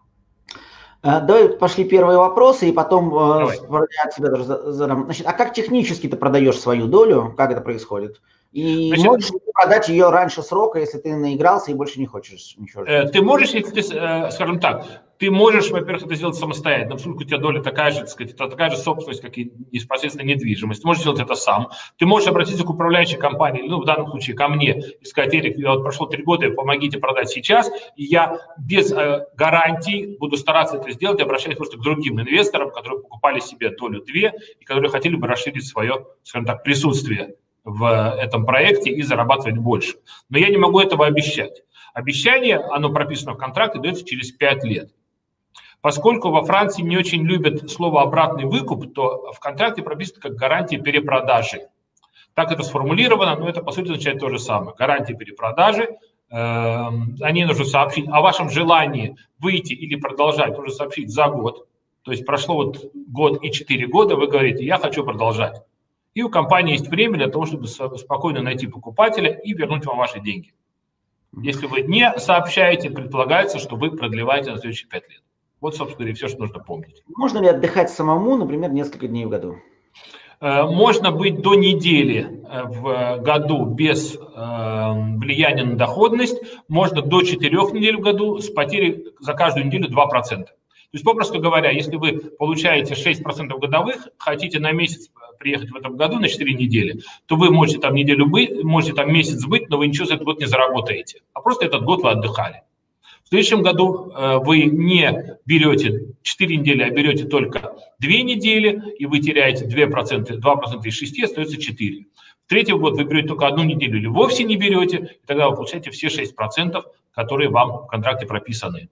Давай пошли первые вопросы, и потом от себя тоже задам. Значит, а как технически ты продаешь свою долю? Как это происходит? И значит, можешь ли ты продать ее раньше срока, если ты наигрался и больше не хочешь ничего? Ты можешь, если ты, скажем так, ты можешь, во-первых, это сделать самостоятельно, поскольку у тебя доля такая же, так сказать, это такая же собственность, как и непосредственно недвижимость. Ты можешь сделать это сам. Ты можешь обратиться к управляющей компании, ну, в данном случае ко мне, и сказать: Эрик, вот прошло 3 года, помогите продать сейчас, и я без гарантий буду стараться это сделать, обращаясь просто к другим инвесторам, которые покупали себе долю 2 и которые хотели бы расширить свое, скажем так, присутствие в этом проекте и зарабатывать больше. Но я не могу этого обещать. Обещание, оно прописано в контракте, дается через 5 лет. Поскольку во Франции не очень любят слово «обратный выкуп», то в контракте прописано как гарантия перепродажи. Так это сформулировано, но это по сути означает то же самое. Гарантия перепродажи. Они нужно сообщить о вашем желании выйти или продолжать, нужно сообщить за год. То есть прошло вот год и 4 года, вы говорите: я хочу продолжать. И у компании есть время для того, чтобы спокойно найти покупателя и вернуть вам ваши деньги. Если вы не сообщаете, предполагается, что вы продлеваете на следующие 5 лет. Вот, собственно, и все, что нужно помнить. Можно ли отдыхать самому, например, несколько дней в году? Можно быть до недели в году без влияния на доходность. Можно до 4 недель в году с потерей за каждую неделю 2%. То есть, попросту говоря, если вы получаете 6% годовых, хотите на месяц приехать в этом году на 4 недели, то вы можете там неделю быть, можете там месяц быть, но вы ничего за этот год не заработаете. А просто этот год вы отдыхали. В следующем году вы не берете 4 недели, а берете только 2 недели, и вы теряете 2% из 6, остается 4. В третий год вы берете только 1 неделю или вовсе не берете, и тогда вы получаете все 6%, которые вам в контракте прописаны.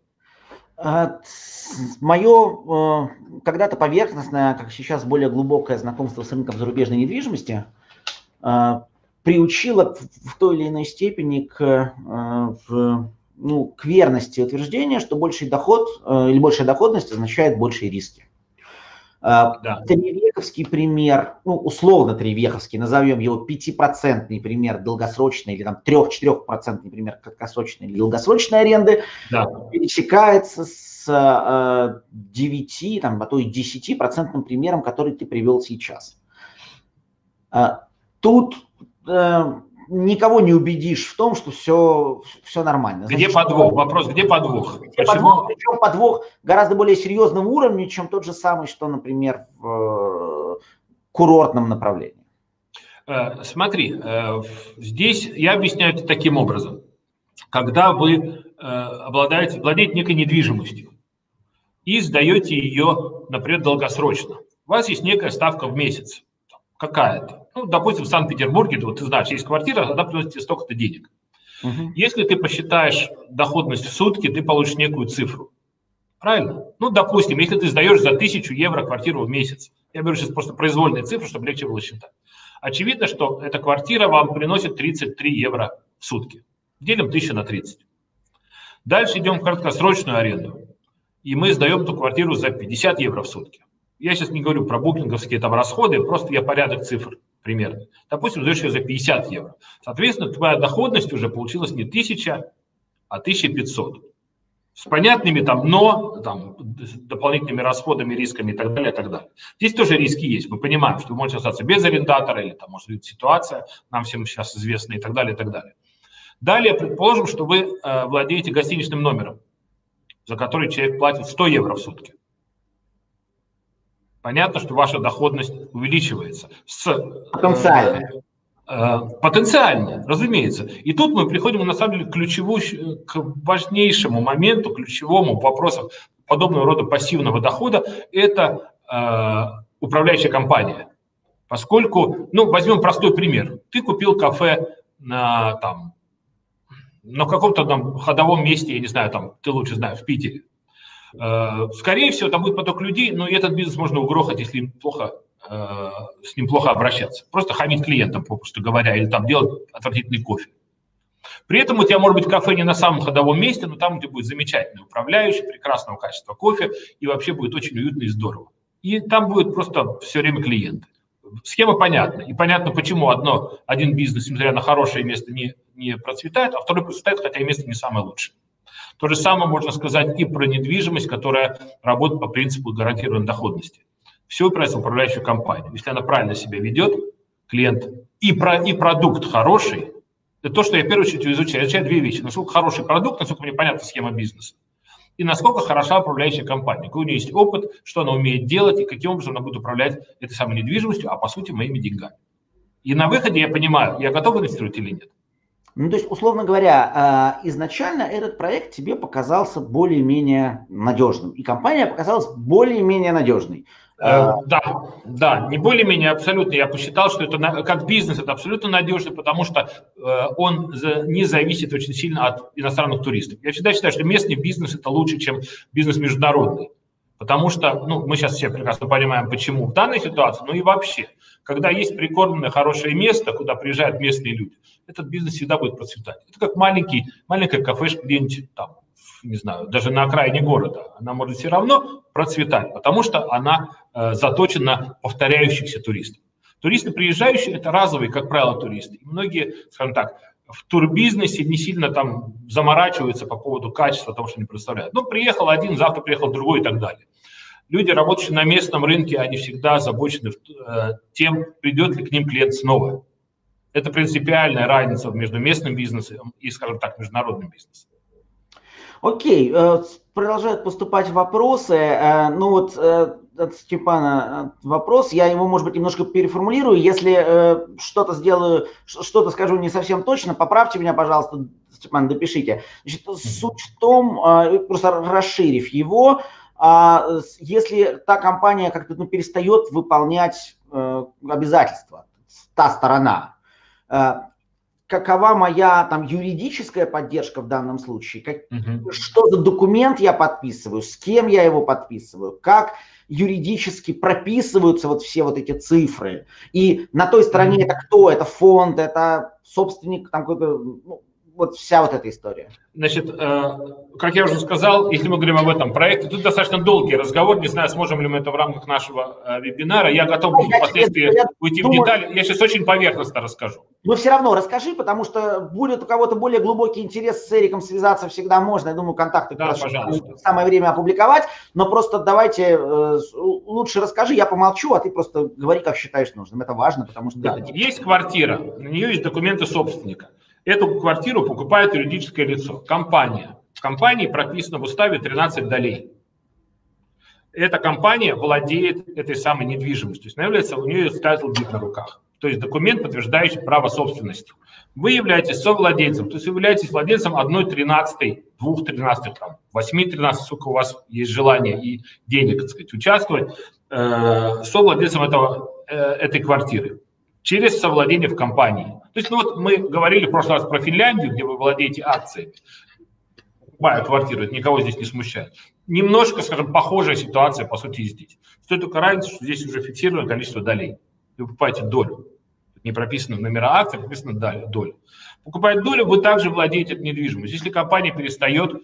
Мое когда-то поверхностное, как сейчас более глубокое знакомство с рынком зарубежной недвижимости приучило в той или иной степени к верности утверждения, что больший доход или большая доходность означает большие риски. Да. Теревьеховский пример, условно теревьеховский, назовем его 5% пример долгосрочной или там 3-4% пример краткосрочной или долгосрочной аренды, да, пересекается с 9, а то и 10% примером, который ты привел сейчас. Тут никого не убедишь в том, что все нормально. Где подвох? Вопрос, где подвох? Почему? Причем подвох гораздо более серьезного уровня, чем тот же самый, что, например, в курортном направлении. Смотри, здесь я объясняю это таким образом. Когда вы владеете некой недвижимостью и сдаете ее, например, долгосрочно, у вас есть некая ставка в месяц. какая-то. Ну, допустим, в Санкт-Петербурге, вот ты знаешь, есть квартира, она приносит тебе столько-то денег. Если ты посчитаешь доходность в сутки, ты получишь некую цифру. Правильно? Ну, допустим, если ты сдаешь за 1000 евро квартиру в месяц, я беру сейчас просто произвольные цифры, чтобы легче было считать. Очевидно, что эта квартира вам приносит 33 евро в сутки. Делим 1000 на 30. Дальше идем в краткосрочную аренду. И мы сдаем эту квартиру за 50 евро в сутки. Я сейчас не говорю про букинговские там расходы, просто я порядок цифр примерно. Допустим, сдаешь ее за 50 евро. Соответственно, твоя доходность уже получилась не 1000, а 1500. С понятными там но, там, дополнительными расходами, рисками и так далее, и так далее. Здесь тоже риски есть. Мы понимаем, что вы можете остаться без арендатора, или там может быть ситуация, нам всем сейчас известна и так далее, и так далее. Далее, предположим, что вы владеете гостиничным номером, за который человек платит 100 евро в сутки. Понятно, что ваша доходность увеличивается. Потенциально. Потенциально, разумеется. И тут мы приходим, на самом деле, к важнейшему моменту, ключевому вопросу подобного рода пассивного дохода – это управляющая компания. Поскольку, ну, возьмем простой пример. Ты купил кафе на каком-то там ходовом месте, я не знаю, там, ты лучше знаешь, в Питере. Скорее всего, там будет поток людей, но этот бизнес можно угрохать, если с ним плохо обращаться. Просто хамить клиентам, попросту говоря, или там делать отвратительный кофе. При этом у тебя может быть кафе не на самом ходовом месте, но там, где будет замечательный управляющий, прекрасного качества кофе, и вообще будет очень уютно и здорово. И там будет просто все время клиенты. Схема понятна. И понятно, почему один бизнес, несмотря на хорошее место, не процветает, а второй процветает, хотя и место не самое лучшее. То же самое можно сказать и про недвижимость, которая работает по принципу гарантированной доходности. Все упирается в управляющую компанию. Если она правильно себя ведет, клиент, и продукт хороший, это то, что я в первую очередь изучаю. Я изучаю две вещи. Насколько хороший продукт, насколько мне понятна схема бизнеса. И насколько хороша управляющая компания. Какой у нее есть опыт, что она умеет делать, и каким образом она будет управлять этой самой недвижимостью, а по сути моими деньгами. И на выходе я понимаю, я готов инвестировать или нет. Ну, то есть, условно говоря, изначально этот проект тебе показался более-менее надежным, и компания показалась более-менее надежной. Да, не более-менее абсолютно. Я посчитал, что это как бизнес это абсолютно надежно, потому что он не зависит очень сильно от иностранных туристов. Я всегда считаю, что местный бизнес это лучше, чем бизнес международный. Потому что, мы сейчас все прекрасно понимаем, почему в данной ситуации, но и вообще, когда есть прикормленное хорошее место, куда приезжают местные люди, этот бизнес всегда будет процветать. Это как маленькая кафешка где-нибудь там, не знаю, даже на окраине города. Она может все равно процветать, потому что она заточена на повторяющихся туристов. Туристы приезжающие – это разовые, как правило, туристы. И многие, скажем так, в турбизнесе не сильно там заморачиваются по поводу качества того, что они представляют. Приехал один, завтра приехал другой и так далее. Люди, работающие на местном рынке, они всегда озабочены тем, придет ли к ним клиент снова. Это принципиальная разница между местным бизнесом и, скажем так, международным бизнесом. Окей, продолжают поступать вопросы. От Степана вопрос, я его, может быть, немножко переформулирую. Если что-то скажу не совсем точно, поправьте меня, пожалуйста, Степан, допишите. Значит, суть в том, просто расширив его, если та компания как-то перестает выполнять обязательства, та сторона, какова моя там юридическая поддержка в данном случае, что за документ я подписываю, с кем я его подписываю, как юридически прописываются вот все вот эти цифры. И на той стороне это кто? Это фонд, это собственник, там какой-то, вот вся вот эта история. Значит, как я уже сказал, если мы говорим об этом проекте, тут достаточно долгий разговор, не знаю, сможем ли мы это в рамках нашего вебинара. Я готов буду впоследствии уйти в детали. Я сейчас очень поверхностно расскажу. Но все равно расскажи, потому что будет у кого-то более глубокий интерес с Эриком связаться всегда можно. Я думаю, контакты самое время опубликовать. Но просто давайте лучше расскажи, я помолчу, а ты просто говори, как считаешь нужным. Это важно, потому что... Да. Есть квартира, на нее есть документы собственника. Эту квартиру покупает юридическое лицо, компания. В компании прописано в уставе 13 долей. Эта компания владеет этой самой недвижимостью. То есть, у нее title deed на руках. То есть документ, подтверждающий право собственности. Вы являетесь совладельцем, то есть вы являетесь владельцем 1/13, 2/13, 8/13, сколько у вас есть желание и денег, так сказать, участвовать, совладельцем этого этой квартиры? Через совладение в компании. То есть, ну вот мы говорили в прошлый раз про Финляндию, где вы владеете акциями, покупая квартиру, это никого здесь не смущает. Немножко, скажем, похожая ситуация, по сути, и здесь. Стоит только разница, что здесь уже фиксировано количество долей. Вы покупаете долю. Не прописаны номера акций, прописано доля. Покупая долю, вы также владеете этой недвижимостью. Если компания перестает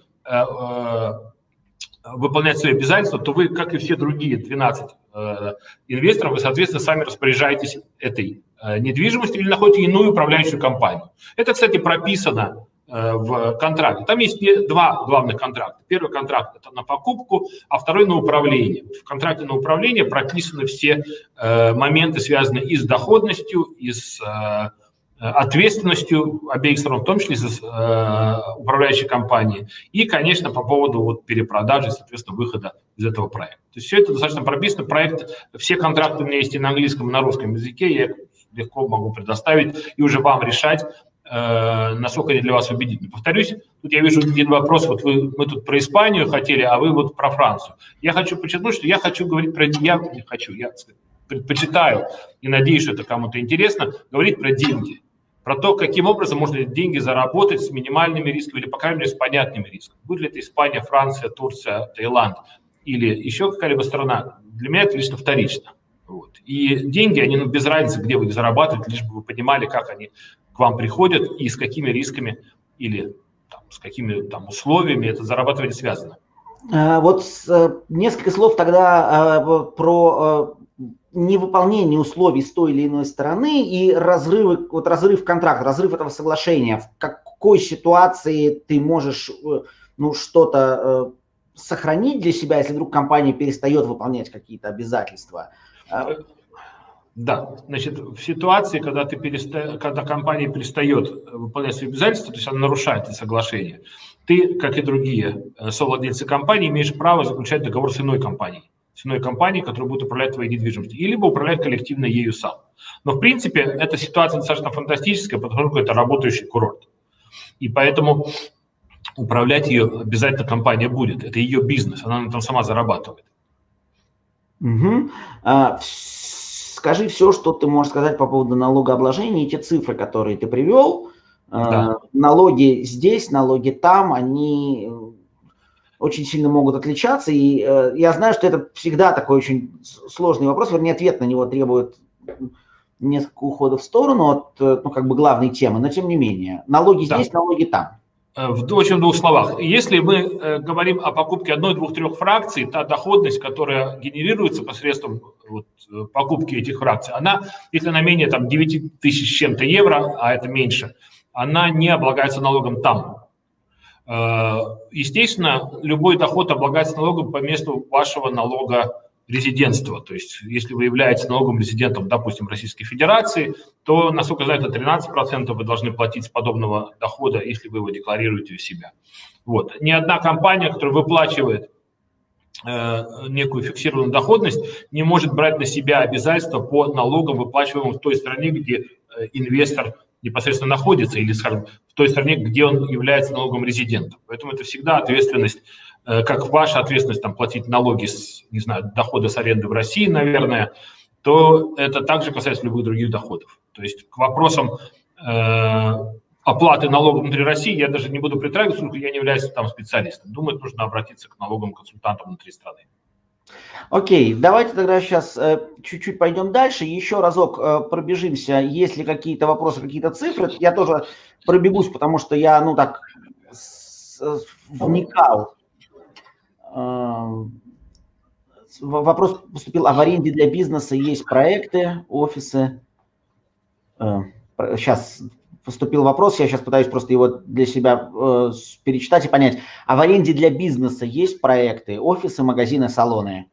выполнять свои обязательства, то вы, как и все другие 12 инвесторов, вы, соответственно, сами распоряжаетесь этой недвижимостью или находите иную управляющую компанию. Это, кстати, прописано в контракте. Там есть два главных контракта. Первый контракт – это на покупку, а второй – на управление. В контракте на управление прописаны все моменты, связанные и с доходностью, и с ответственностью обеих сторон, в том числе с управляющей компанией. И, конечно, по поводу вот перепродажи, соответственно, выхода из этого проекта. То есть все это достаточно прописано. Проект, все контракты у меня есть и на английском, и на русском языке. Я их легко могу предоставить и уже вам решать, насколько они для вас убедительны. Повторюсь, тут я вижу один вопрос, вот мы тут про Испанию хотели, а вы вот про Францию. Я хочу подчеркнуть, что я хочу говорить про... Я предпочитаю и надеюсь, что это кому-то интересно, говорить про деньги. Про то, каким образом можно эти деньги заработать с минимальными рисками или, по крайней мере, с понятными рисками. Будет ли это Испания, Франция, Турция, Таиланд или еще какая-либо страна, для меня это лично вторично. Вот. И деньги, они без разницы, где вы их зарабатываете, лишь бы вы понимали, как они к вам приходят и с какими рисками или там, с какими там, условиями это зарабатывание связано. Вот несколько слов тогда про невыполнение условий с той или иной стороны и разрыв контракта, разрыв этого соглашения. В какой ситуации ты можешь что-то сохранить для себя, если вдруг компания перестает выполнять какие-то обязательства? Да, значит, в ситуации, когда компания перестает выполнять свои обязательства, то есть она нарушает это соглашение, ты, как и другие совладельцы компании, имеешь право заключать договор с иной компанией, которая будет управлять твоей недвижимостью, и либо управлять коллективно ею сам. Но, в принципе, эта ситуация достаточно фантастическая, потому что это работающий курорт. И поэтому управлять ее обязательно компания будет. Это ее бизнес, она там сама зарабатывает. Угу. Скажи все, что ты можешь сказать по поводу налогообложения и те цифры, которые ты привел. Да. Налоги здесь, налоги там, они очень сильно могут отличаться. И я знаю, что это всегда такой очень сложный вопрос, вернее, ответ на него требует несколько уходов в сторону от главной темы, но тем не менее. Налоги здесь, налоги там. В очень двух словах. Если мы говорим о покупке одной, двух, трех фракций, та доходность, которая генерируется посредством покупки этих фракций, она, если она менее 9 тысяч с чем-то евро, а это меньше, она не облагается налогом там. Естественно, любой доход облагается налогом по месту вашего налога резидентства. То есть, если вы являетесь налоговым резидентом, допустим, Российской Федерации, то, насколько я знаю, это 13% вы должны платить с подобного дохода, если вы его декларируете у себя. Вот. Ни одна компания, которая выплачивает некую фиксированную доходность, не может брать на себя обязательства по налогам, выплачиваемым в той стране, где инвестор непосредственно находится, или, скажем, в той стране, где он является налоговым резидентом. Поэтому это всегда ответственность, как ваша ответственность платить налоги с, не знаю, дохода с аренды в России, наверное, то это также касается любых других доходов. То есть к вопросам оплаты налогов внутри России я даже не буду притрагиваться, поскольку я не являюсь там специалистом. Думаю, нужно обратиться к налоговым консультантам внутри страны. Окей, давайте тогда сейчас чуть-чуть пойдем дальше. Еще разок пробежимся. Есть ли какие-то вопросы, какие-то цифры? Я тоже пробегусь, потому что я, вникал. Вопрос поступил, а в аренде для бизнеса есть проекты, офисы? Сейчас поступил вопрос, я сейчас пытаюсь просто его для себя перечитать и понять. А в аренде для бизнеса есть проекты, офисы, магазины, салоны?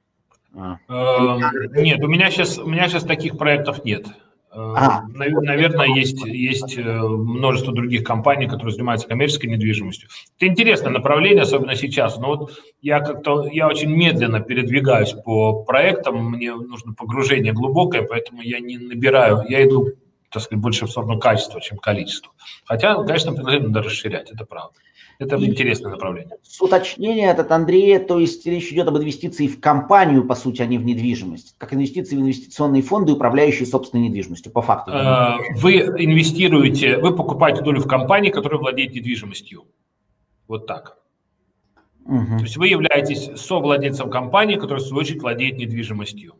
Нет, у меня сейчас таких проектов нет. Наверное, есть множество других компаний, которые занимаются коммерческой недвижимостью. Это интересное направление, особенно сейчас. Но вот я очень медленно передвигаюсь по проектам, мне нужно погружение глубокое, поэтому я не набираю, я иду так сказать, больше в сторону качества, чем количества. Хотя, конечно, предложение надо расширять, это правда. Это интересное направление. С уточнения от Андрея, то есть речь идет об инвестиции в компанию, по сути, а не в недвижимость. Как инвестиции в инвестиционные фонды, управляющие собственной недвижимостью, по факту. Вы инвестируете, вы покупаете долю в компании, которая владеет недвижимостью. Вот так. То есть вы являетесь совладельцем компании, которая, в свою очередь, владеет недвижимостью.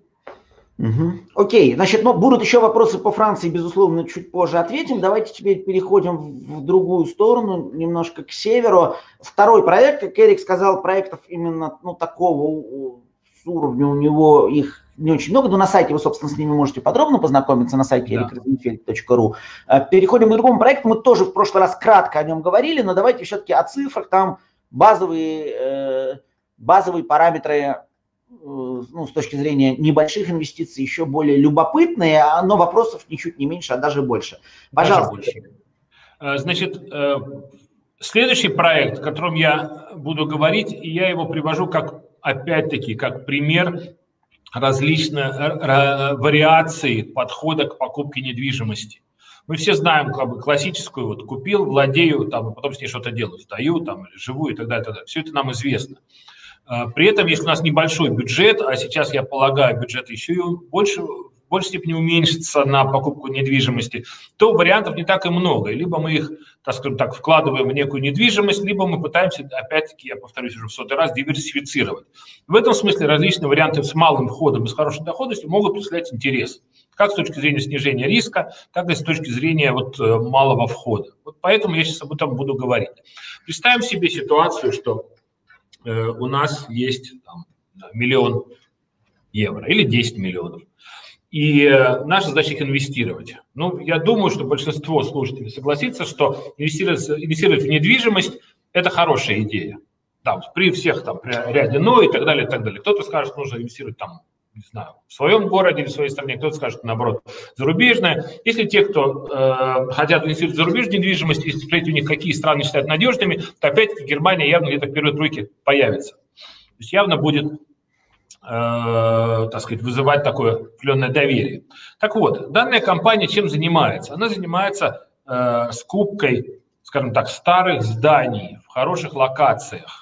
Окей, значит, будут еще вопросы по Франции, безусловно, чуть позже ответим. Давайте теперь переходим в другую сторону, немножко к северу. Второй проект, как Эрик сказал, проектов именно такого уровня у него их не очень много, но на сайте вы, собственно, с ними можете подробно познакомиться, на сайте erikrosenfeld.ru. Переходим к другому проекту. Мы тоже в прошлый раз кратко о нем говорили, но давайте все-таки о цифрах. Там базовые параметры, с точки зрения небольших инвестиций, еще более любопытные, но вопросов ничуть не меньше, а даже больше. Пожалуйста. Даже больше. Значит, следующий проект, о котором я буду говорить, и я его привожу опять-таки как пример различных вариаций подхода к покупке недвижимости. Мы все знаем классическую, купил, владею, там, потом с ней что-то делаю, стою, там, живу и так далее, так далее. Все это нам известно. При этом, если у нас небольшой бюджет, а сейчас, я полагаю, бюджет еще и в большей степени уменьшится на покупку недвижимости, то вариантов не так и много. Либо мы их, так скажем так, вкладываем в некую недвижимость, либо мы пытаемся, опять-таки, я повторюсь уже в 100-й раз, диверсифицировать. В этом смысле различные варианты с малым входом и с хорошей доходностью могут представлять интерес. Как с точки зрения снижения риска, так и с точки зрения малого входа. Поэтому я сейчас об этом буду говорить. Представим себе ситуацию, что у нас есть 1 миллион евро или 10 миллионов. И наша задача их инвестировать. Я думаю, что большинство слушателей согласится, что инвестировать в недвижимость – это хорошая идея. При всех при ряде «но» и так далее, и так далее. Кто-то скажет, что нужно инвестировать не знаю, в своем городе или в своей стране, кто-то скажет, наоборот, зарубежное. Если те, кто хотят инвестировать в зарубежную недвижимость, если спросить у них, какие страны считают надежными, то опять-таки Германия явно где-то в первой тройке появится. То есть явно будет, так сказать, вызывать такое определенное доверие. Так вот, данная компания чем занимается? Она занимается скупкой, скажем так, старых зданий в хороших локациях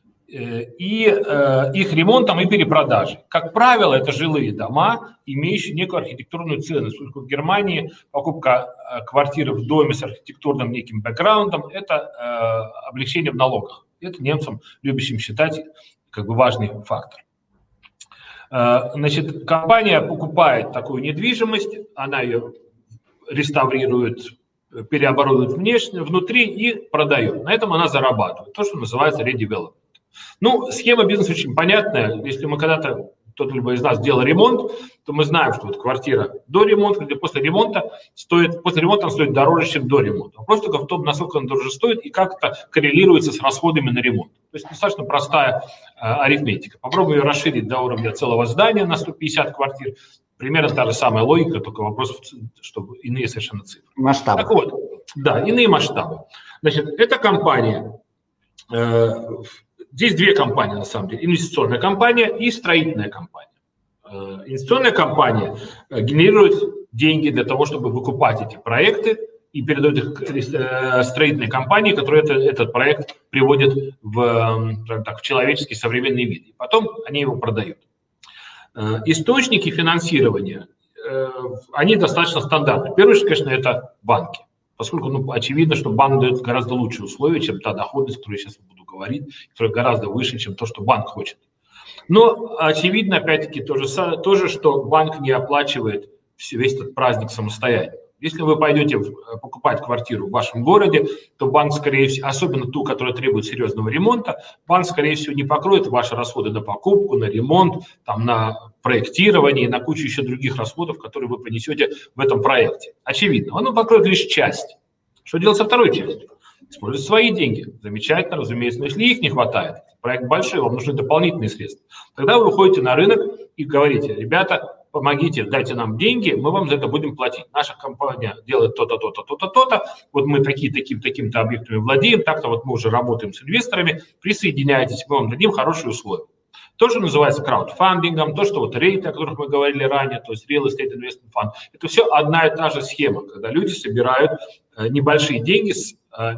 и их ремонтом и перепродажей. Как правило, это жилые дома, имеющие некую архитектурную ценность. В Германии покупка квартиры в доме с архитектурным неким бэкграундом – это облегчение в налогах. Это немцам, любящим считать, важный фактор. Значит, компания покупает такую недвижимость, она ее реставрирует, переоборудует внутри и продает. На этом она зарабатывает. То, что называется редевелопмент. Схема бизнеса очень понятная. Если мы когда-то, кто-либо из нас делал ремонт, то мы знаем, что квартира до ремонта или после ремонта она стоит дороже, чем до ремонта. Вопрос только в том, насколько она дороже стоит и как это коррелируется с расходами на ремонт. То есть достаточно простая арифметика. Попробуем ее расширить до уровня целого здания на 150 квартир. Примерно та же самая логика, только вопрос, чтобы иные совершенно цифры. Масштабы. Так вот, иные масштабы. Значит, эта компания... Здесь две компании, на самом деле. Инвестиционная компания и строительная компания. Инвестиционная компания генерирует деньги для того, чтобы выкупать эти проекты и передает их строительной компании, которая этот проект приводит в человеческий современный вид. И потом они его продают. Источники финансирования, они достаточно стандартные. Первый, конечно, это банки. Поскольку очевидно, что банк дает гораздо лучшие условия, чем та доходность, которую я сейчас буду говорить, которая гораздо выше, чем то, что банк хочет. Но очевидно, опять-таки, тоже, что банк не оплачивает весь этот праздник самостоятельно. Если вы пойдете покупать квартиру в вашем городе, то банк, скорее всего, особенно ту, которая требует серьезного ремонта, банк, скорее всего, не покроет ваши расходы на покупку, на ремонт, на проектирование и на кучу еще других расходов, которые вы понесете в этом проекте. Очевидно, он покроет лишь часть. Что делать со второй частью? Использовать свои деньги. Замечательно, разумеется, но если их не хватает, проект большой, вам нужны дополнительные средства. Тогда вы выходите на рынок и говорите: ребята, помогите, дайте нам деньги, мы вам за это будем платить. Наша компания делает то-то, то-то, то-то, то-то. Вот мы такими-то объектами владеем, так-то мы уже работаем с инвесторами. Присоединяйтесь, мы вам дадим хорошие условия. То, что называется краудфандингом, то, что вот рейты, о которых мы говорили ранее, то есть Real Estate Investment Fund, это все одна и та же схема, когда люди собирают небольшие деньги с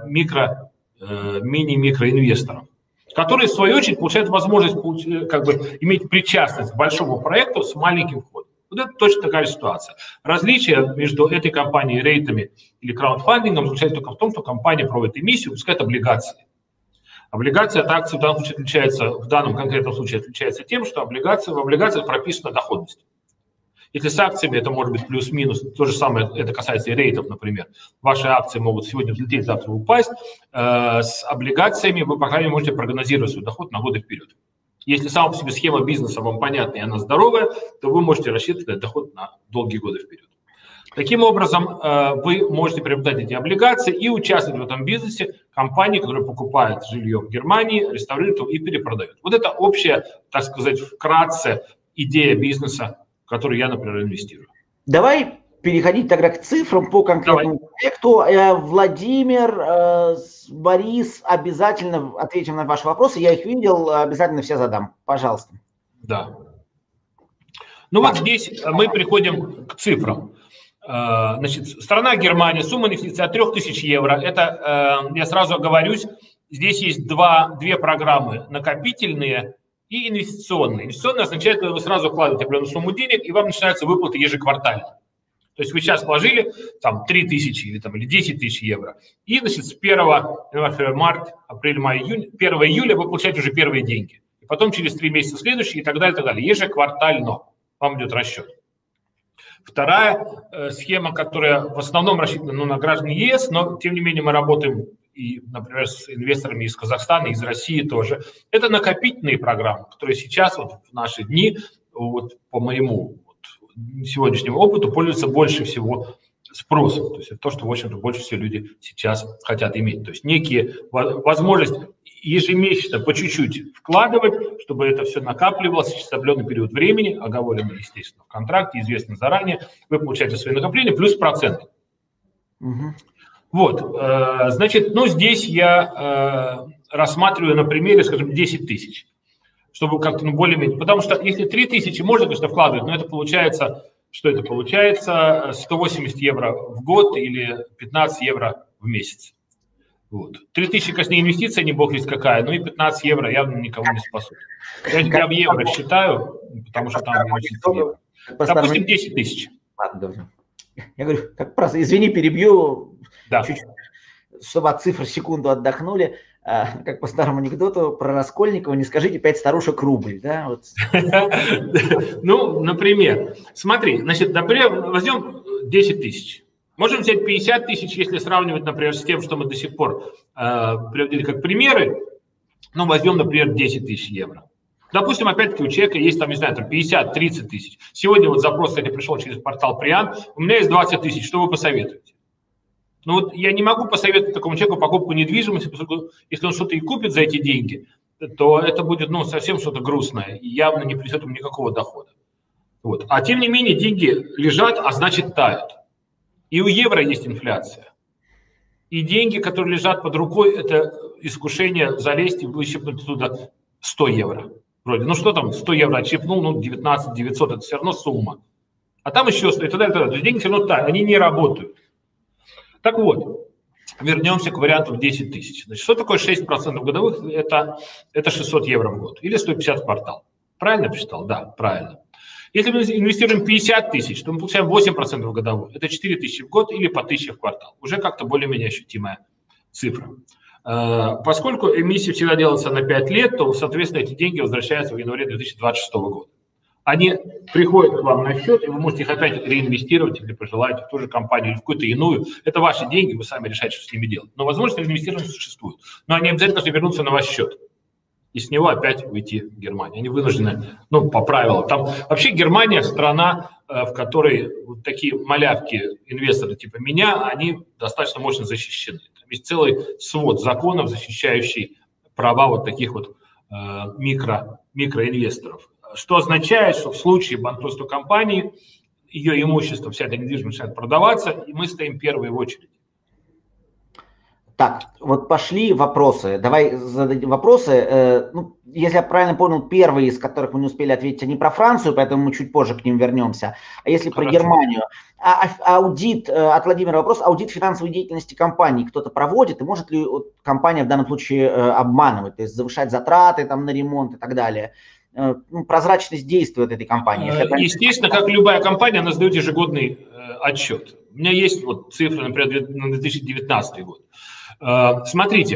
мини-микроинвесторов, которые, в свою очередь, получают возможность как бы иметь причастность к большому проекту с маленьким входом. Вот это точно такая ситуация. Различие между этой компанией, рейтами или краудфандингом заключается только в том, что компания проводит эмиссию, выпускает облигации. Облигация от акций в данном случае отличается, в данном конкретном случае отличается тем, что в облигациях прописана доходность. Если с акциями это может быть плюс-минус, то же самое, это касается и рейтов, например. Ваши акции могут сегодня взлететь, завтра упасть. С облигациями вы, по крайней мере, можете прогнозировать свой доход на годы вперед. Если сама по себе схема бизнеса вам понятна и она здоровая, то вы можете рассчитывать на доход на долгие годы вперед. Таким образом, вы можете приобретать эти облигации и участвовать в этом бизнесе компании, которые покупают жилье в Германии, реставрируют его и перепродают. Вот это общая, так сказать, вкратце идея бизнеса, в который я, например, инвестирую. Давай переходить тогда к цифрам по конкретному проекту. Владимир, Борис, обязательно ответим на ваши вопросы. Я их видел, обязательно все задам. Пожалуйста. Да. Ну вот здесь мы приходим к цифрам. Значит, страна Германия, сумма инвестиций от 3000 евро. Это, я сразу оговорюсь, здесь есть две программы: накопительные и инвестиционные. Инвестиционные означает, что вы сразу вкладываете определенную сумму денег, и вам начинаются выплаты ежеквартально. То есть вы сейчас вложили там 3000 или 10 тысяч евро, и, значит, с 1 марта, апрель, май, июнь, 1 июля вы получаете уже первые деньги. И потом через 3 месяца следующие и так далее, и так далее. Ежеквартально вам идет расчет. Вторая схема, которая в основном рассчитана на граждан ЕС, но тем не менее мы работаем и, например, с инвесторами из Казахстана, из России тоже. Это накопительные программы, которые сейчас вот в наши дни, вот по моему сегодняшнему опыту, пользуются больше всего спросом. То есть это то, что, в общем-то, больше всего люди сейчас хотят иметь. То есть некие возможность ежемесячно по чуть-чуть вкладывать, чтобы это все накапливалось через определенный период времени, оговорено, естественно, в контракте, известно заранее, вы получаете свои накопления плюс проценты. Вот, значит, ну здесь я рассматриваю на примере, скажем, 10 тысяч, чтобы как-то более-менее, потому что если 3000 можно, конечно, вкладывать, но это получается, что это получается, 180 евро в год или 15 евро в месяц. Вот. 3000, конечно, инвестиция, не бог весть какая, но и 15 евро явно никого не спасут. Я в евро считаю, потому что там инвестиции евро. Допустим, 10 тысяч. Ладно, я говорю, как просто, извини, перебью, да. Чуть-чуть, чтобы от цифр секунду отдохнули. Как по старому анекдоту про Раскольникова, не скажите 5 старушек рубль, да? Вот. Ну, например, смотри, значит, например, возьмем 10 тысяч. Можем взять 50 тысяч, если сравнивать, например, с тем, что мы до сих пор приводили как примеры. Ну, возьмем, например, 10 тысяч евро. Допустим, опять-таки у человека есть, там, не знаю, 50-30 тысяч. Сегодня вот запрос, кстати, пришел через портал Приан. У меня есть 20 тысяч, что вы посоветуете? Ну вот я не могу посоветовать такому человеку покупку недвижимости, поскольку если он что-то и купит за эти деньги, то это будет, ну, совсем что-то грустное и явно не принесет ему никакого дохода. Вот. А тем не менее деньги лежат, а значит тают. И у евро есть инфляция. И деньги, которые лежат под рукой, это искушение залезть и выщипнуть туда 100 евро. Вроде, ну что там, 100 евро отщипнул, ну 19 900, это все равно сумма. А там еще 100 и так далее, и так далее. То есть деньги все равно тают, они не работают. Так вот, вернемся к варианту 10 тысяч. Значит, что такое 6% годовых? Это 600 евро в год или 150 в квартал. Правильно я посчитал? Да, правильно. Если мы инвестируем 50 тысяч, то мы получаем 8% годовых. Это 4 тысячи в год или по 1000 в квартал. Уже как-то более-менее ощутимая цифра. Поскольку эмиссия всегда делается на 5 лет, то, соответственно, эти деньги возвращаются в январе 2026 года. Они приходят к вам на счет, и вы можете их опять реинвестировать, или пожелаете в ту же компанию, или в какую-то иную. Это ваши деньги, вы сами решаете, что с ними делать. Но возможность реинвестирования существует. Но они обязательно должны вернуться на ваш счет. И с него опять уйти в Германию. Они вынуждены, ну, по правилам. Там вообще Германия страна, в которой вот такие малявки, инвесторы типа меня, они достаточно мощно защищены. Там есть целый свод законов, защищающий права вот таких вот микроинвесторов. Что означает, что в случае банкротства компании ее имущество, вся эта недвижимость начинает продаваться, и мы стоим первые в очереди. Так, вот пошли вопросы. Давай зададим вопросы. Ну, если я правильно понял, первые из которых мы не успели ответить, они про Францию, поэтому мы чуть позже к ним вернемся. А если про Хорошо. Германию? Аудит, от Владимира вопрос, аудит финансовой деятельности компании кто-то проводит, и может ли компания в данном случае обманывать, то есть завышать затраты там, на ремонт и так далее? Ну, прозрачность действует этой компании. Естественно, как любая компания, она сдает ежегодный отчет. У меня есть вот цифры, например, на 2019 год. Смотрите,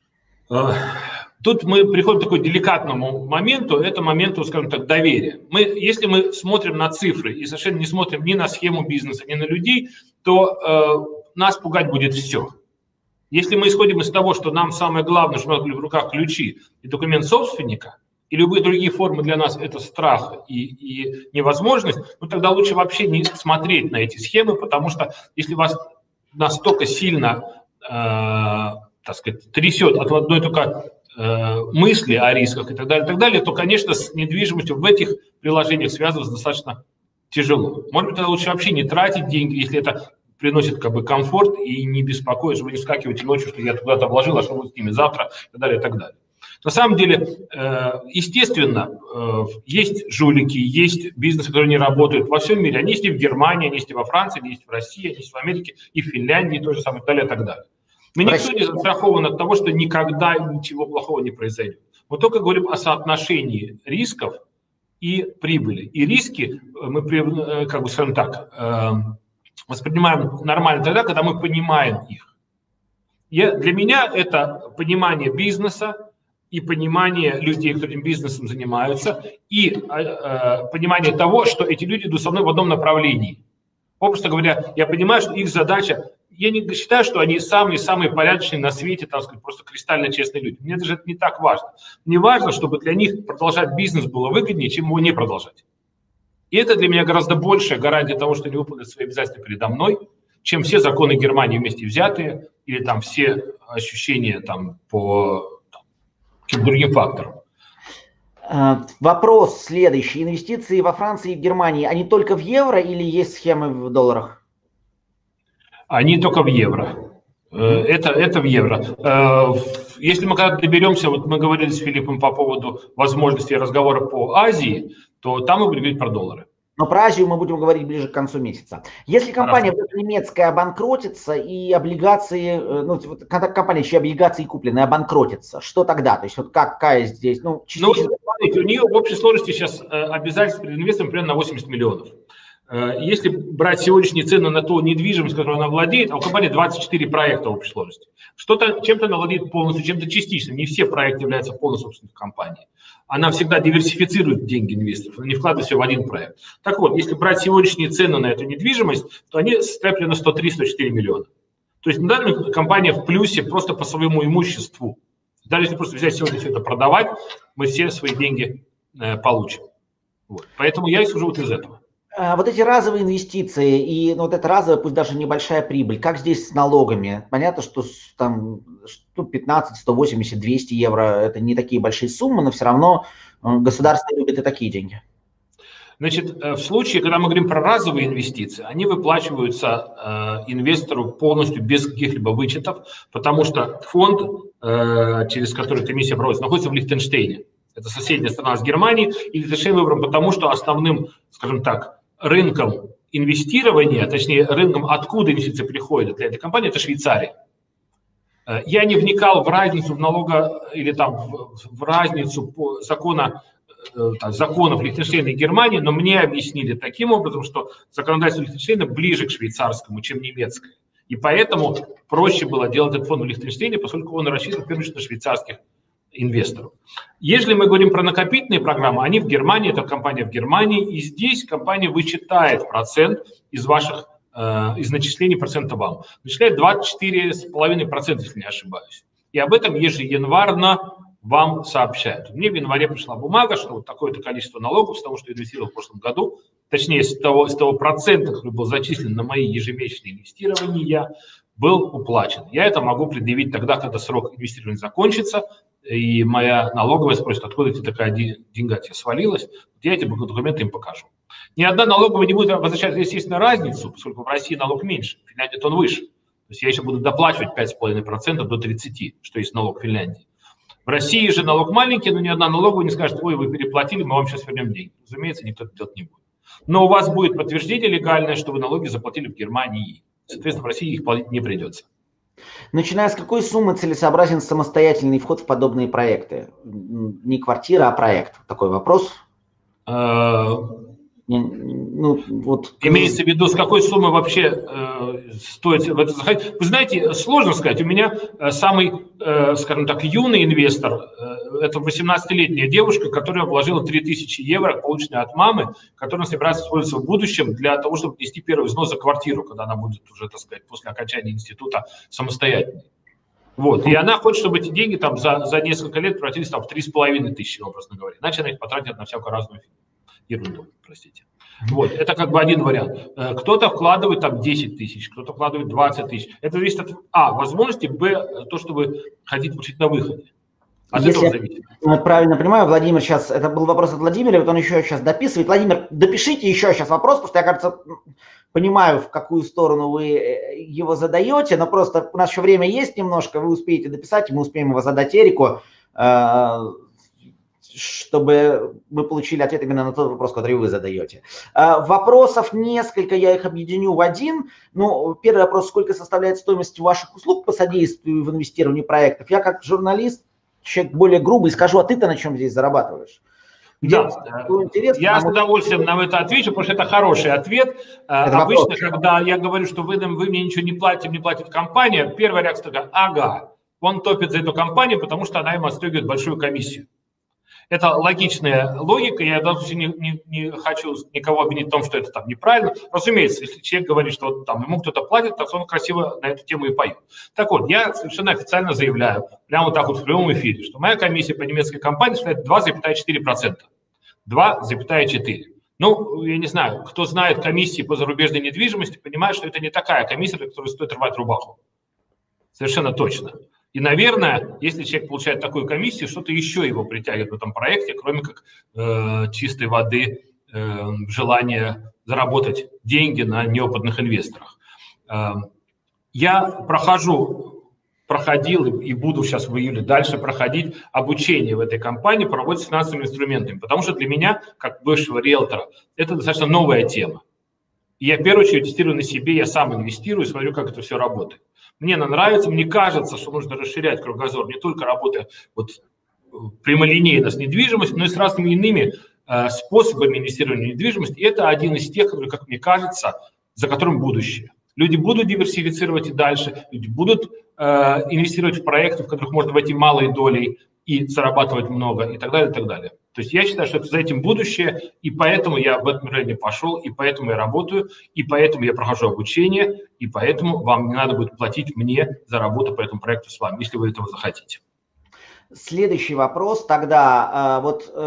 тут мы приходим к такому деликатному моменту, это моменту, скажем так, доверия. Если мы смотрим на цифры и совершенно не смотрим ни на схему бизнеса, ни на людей, то нас пугать будет все. Если мы исходим из того, что нам самое главное, что у нас были в руках ключи и документ собственника, и любые другие формы для нас это страх и невозможность, ну тогда лучше вообще не смотреть на эти схемы, потому что если вас настолько сильно, так сказать, трясет от одной только мысли о рисках и так далее, то, конечно, с недвижимостью в этих приложениях связываться достаточно тяжело. Может быть, тогда лучше вообще не тратить деньги, если это приносит как бы комфорт и не беспокоит, чтобы не вскакивать ночью, что я туда-то вложил, а что будет с ними завтра и так далее, и так далее. На самом деле, естественно, есть жулики, есть бизнесы, которые не работают во всем мире. Они есть и в Германии, они есть и во Франции, они есть в России, они есть в Америке, и в Финляндии, и то же самое, и так далее, и так далее. Но никто не застрахован от того, что никогда ничего плохого не произойдет. Мы только говорим о соотношении рисков и прибыли. И риски мы, как бы, скажем так, воспринимаем нормально тогда, когда мы понимаем их. Для меня это понимание бизнеса, и понимание людей, кто этим бизнесом занимаются, и понимание того, что эти люди идут со мной в одном направлении. Попросту говоря, я понимаю, что их задача, я не считаю, что они самые-самые порядочные на свете, так сказать, просто кристально честные люди. Мне даже это не так важно. Мне важно, чтобы для них продолжать бизнес было выгоднее, чем его не продолжать. И это для меня гораздо большая гарантия того, что они выполнят свои обязательства передо мной, чем все законы Германии вместе взятые, или там все ощущения там по каким-то другим факторам. Вопрос следующий. Инвестиции во Франции и в Германии, они только в евро или есть схемы в долларах? Они только в евро. Это в евро. Если мы когда-то доберемся, вот мы говорили с Филиппом по поводу возможности разговора по Азии, то там мы будем говорить про доллары. Но про Азию мы будем говорить ближе к концу месяца. Если компания немецкая обанкротится и облигации, ну, когда компания, чьи облигации куплены, обанкротится, что тогда? То есть вот какая здесь? Ну, смотрите, у нее в общей сложности сейчас обязательства перед инвестором примерно на 80 миллионов. Если брать сегодняшние цены на ту недвижимость, которую она владеет, а у компании 24 проекта в общей сложности. Чем-то она владеет полностью, чем-то частично. Не все проекты являются полной собственностью компании. Она всегда диверсифицирует деньги инвесторов, она не вкладывает все в один проект. Так вот, если брать сегодняшние цены на эту недвижимость, то они составят примерно 103-104 миллиона. То есть на данный момент компания в плюсе просто по своему имуществу. Даже если просто взять сегодня все это продавать, мы все свои деньги получим. Вот. Поэтому я исхожу вот из этого. Вот эти разовые инвестиции и вот эта разовая, пусть даже небольшая прибыль, как здесь с налогами? Понятно, что там 15, 180, 200 евро – это не такие большие суммы, но все равно государство любит и такие деньги. Значит, в случае, когда мы говорим про разовые инвестиции, они выплачиваются инвестору полностью без каких-либо вычетов, потому что фонд, через который эта эмиссия проводится, находится в Лихтенштейне. Это соседняя страна с Германией, и Лихтенштейн выбран потому, что основным, скажем так, рынком инвестирования, точнее рынком, откуда инвестиции приходят для этой компании, это Швейцария. Я не вникал в разницу в налога или там в разницу по законов Лихтенштейна и Германии, но мне объяснили таким образом, что законодательство Лихтенштейна ближе к швейцарскому, чем немецкое. И поэтому проще было делать этот фонд в Лихтенштейне, поскольку он рассчитан, в первую очередь, на швейцарских инвесторов. Если мы говорим про накопительные программы, они в Германии, это компания в Германии, и здесь компания вычитает процент из ваших из начислений процента вам. Начисляет 24,5%, если не ошибаюсь. И об этом ежеянварно вам сообщают. Мне в январе пришла бумага, что вот такое-то количество налогов с того, что я инвестировал в прошлом году, точнее с того процента, который был зачислен на мои ежемесячные инвестирования, был уплачен. Я это могу предъявить тогда, когда срок инвестирования закончится, и моя налоговая спросит, откуда тебе такая деньга тебе свалилась, я эти документы им покажу. Ни одна налоговая не будет возвращать, естественно, разницу, поскольку в России налог меньше, в Финляндии он выше. есть я еще буду доплачивать 5,5% до 30%, что есть налог в Финляндии. В России же налог маленький, но ни одна налоговая не скажет: ой, вы переплатили, мы вам сейчас вернем деньги. Разумеется, никто это делать не будет. Но у вас будет подтверждение легальное, что вы налоги заплатили в Германии. Соответственно, в России их платить не придется. Начиная с какой суммы целесообразен самостоятельный вход в подобные проекты? Не квартира, а проект. Такой вопрос. Имеется в виду, с какой суммы вообще стоит в это заходить? Вы знаете, сложно сказать. У меня самый, скажем так, юный инвестор, это 18-летняя девушка, которая вложила 3000 евро, полученные от мамы, которая собирается использоваться в будущем для того, чтобы внести первый взнос за квартиру, когда она будет уже, так сказать, после окончания института самостоятельной. Вот. И она хочет, чтобы эти деньги там за несколько лет превратились там, в 3500, образно говоря. Иначе она их потратит на всякую разную ерунду, простите. Вот, это как бы один вариант. Кто-то вкладывает там 10 тысяч, кто-то вкладывает 20 тысяч. Это зависит от возможности, то, что вы хотите получить на выходе. От этого зависит. Правильно понимаю, Владимир сейчас, это был вопрос от Владимира, вот он еще сейчас дописывает. Владимир, допишите еще сейчас вопрос, потому что я, кажется, понимаю, в какую сторону вы его задаете, но просто у нас еще время есть немножко, вы успеете дописать, и мы успеем его задать Эрику, чтобы мы получили ответ именно на тот вопрос, который вы задаете. Вопросов несколько, я их объединю в один. Ну, первый вопрос: сколько составляет стоимость ваших услуг по содействию в инвестировании проектов? Я как журналист, человек более грубый, скажу: а ты-то на чем здесь зарабатываешь? Да, я с удовольствием на это отвечу, потому что это хороший ответ. Это обычно, когда я говорю, что вы мне ничего не платит компания, первая реакция такая: ага, он топит за эту компанию, потому что она им отстегивает большую комиссию. Это логичная логика, я в данном случае не хочу никого обвинить в том, что это там неправильно. Разумеется, если человек говорит, что вот, там, ему кто-то платит, то он красиво на эту тему и поет. Так вот, я совершенно официально заявляю, прямо вот так вот в прямом эфире, что моя комиссия по немецкой компании составляет 2,4%. 2,4%. Ну, я не знаю, кто знает комиссии по зарубежной недвижимости, понимает, что это не такая комиссия, которая стоит рвать рубаху. Совершенно точно. И, наверное, если человек получает такую комиссию, что-то еще его притягивает в этом проекте, кроме как чистой воды желание заработать деньги на неопытных инвесторах. Я проходил и буду сейчас в июле дальше проходить обучение в этой компании, проводить с финансовыми инструментами, потому что для меня, как бывшего риэлтора, это достаточно новая тема. И я в первую очередь тестирую на себе, я сам инвестирую, смотрю, как это все работает. Мне она нравится, мне кажется, что нужно расширять кругозор, не только работая вот прямолинейно с недвижимостью, но и с разными иными способами инвестирования в недвижимость. И это один из тех, который, как мне кажется, за которым будущее. Люди будут диверсифицировать и дальше, люди будут инвестировать в проекты, в которых можно войти малой долей и зарабатывать много, и так далее, и так далее. То есть я считаю, что это за этим будущее, и поэтому я в этом направлении пошел, и поэтому я работаю, и поэтому я прохожу обучение, и поэтому вам не надо будет платить мне за работу по этому проекту с вами, если вы этого захотите. Следующий вопрос тогда,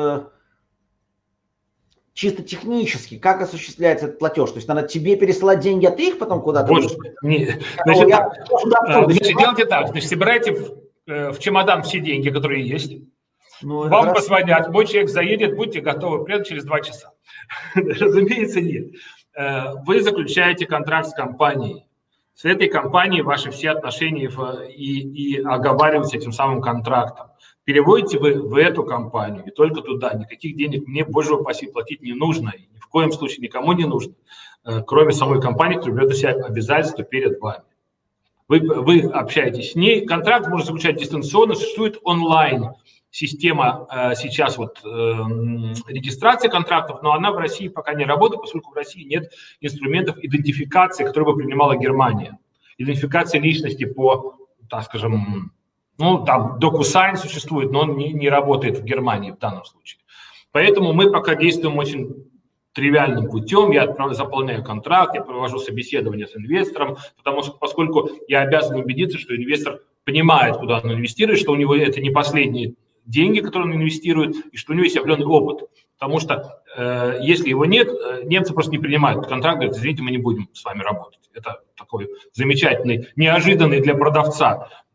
чисто технически, как осуществляется этот платеж? То есть надо тебе пересылать деньги, а ты их потом куда-то... Значит, делайте так, значит, собирайте в чемодан все деньги, которые есть. Вам позвонят, мой человек заедет, будьте готовы, прямо через 2 часа. Разумеется, нет. Вы заключаете контракт с компанией. С этой компанией ваши все отношения и оговариваются этим самым контрактом. Переводите вы в эту компанию и только туда. Никаких денег мне, боже упаси, платить не нужно. И ни в коем случае никому не нужно, кроме самой компании, которая берет на себя обязательства перед вами. Вы общаетесь с ней. Контракт можно заключать дистанционно, существует онлайн. Система сейчас регистрации контрактов, но она в России пока не работает, поскольку в России нет инструментов идентификации, которые бы принимала Германия. Идентификация личности по, так скажем, там DocuSign существует, но он не работает в Германии в данном случае. Поэтому мы пока действуем очень тривиальным путем. Я заполняю контракт, я провожу собеседование с инвестором, поскольку я обязан убедиться, что инвестор понимает, куда он инвестирует, что у него это не последние деньги, которые он инвестирует, и что у него есть определенный опыт. Потому что если его нет, немцы просто не принимают контракт, говорят: извините, мы не будем с вами работать. Это такой замечательный, неожиданный для продавца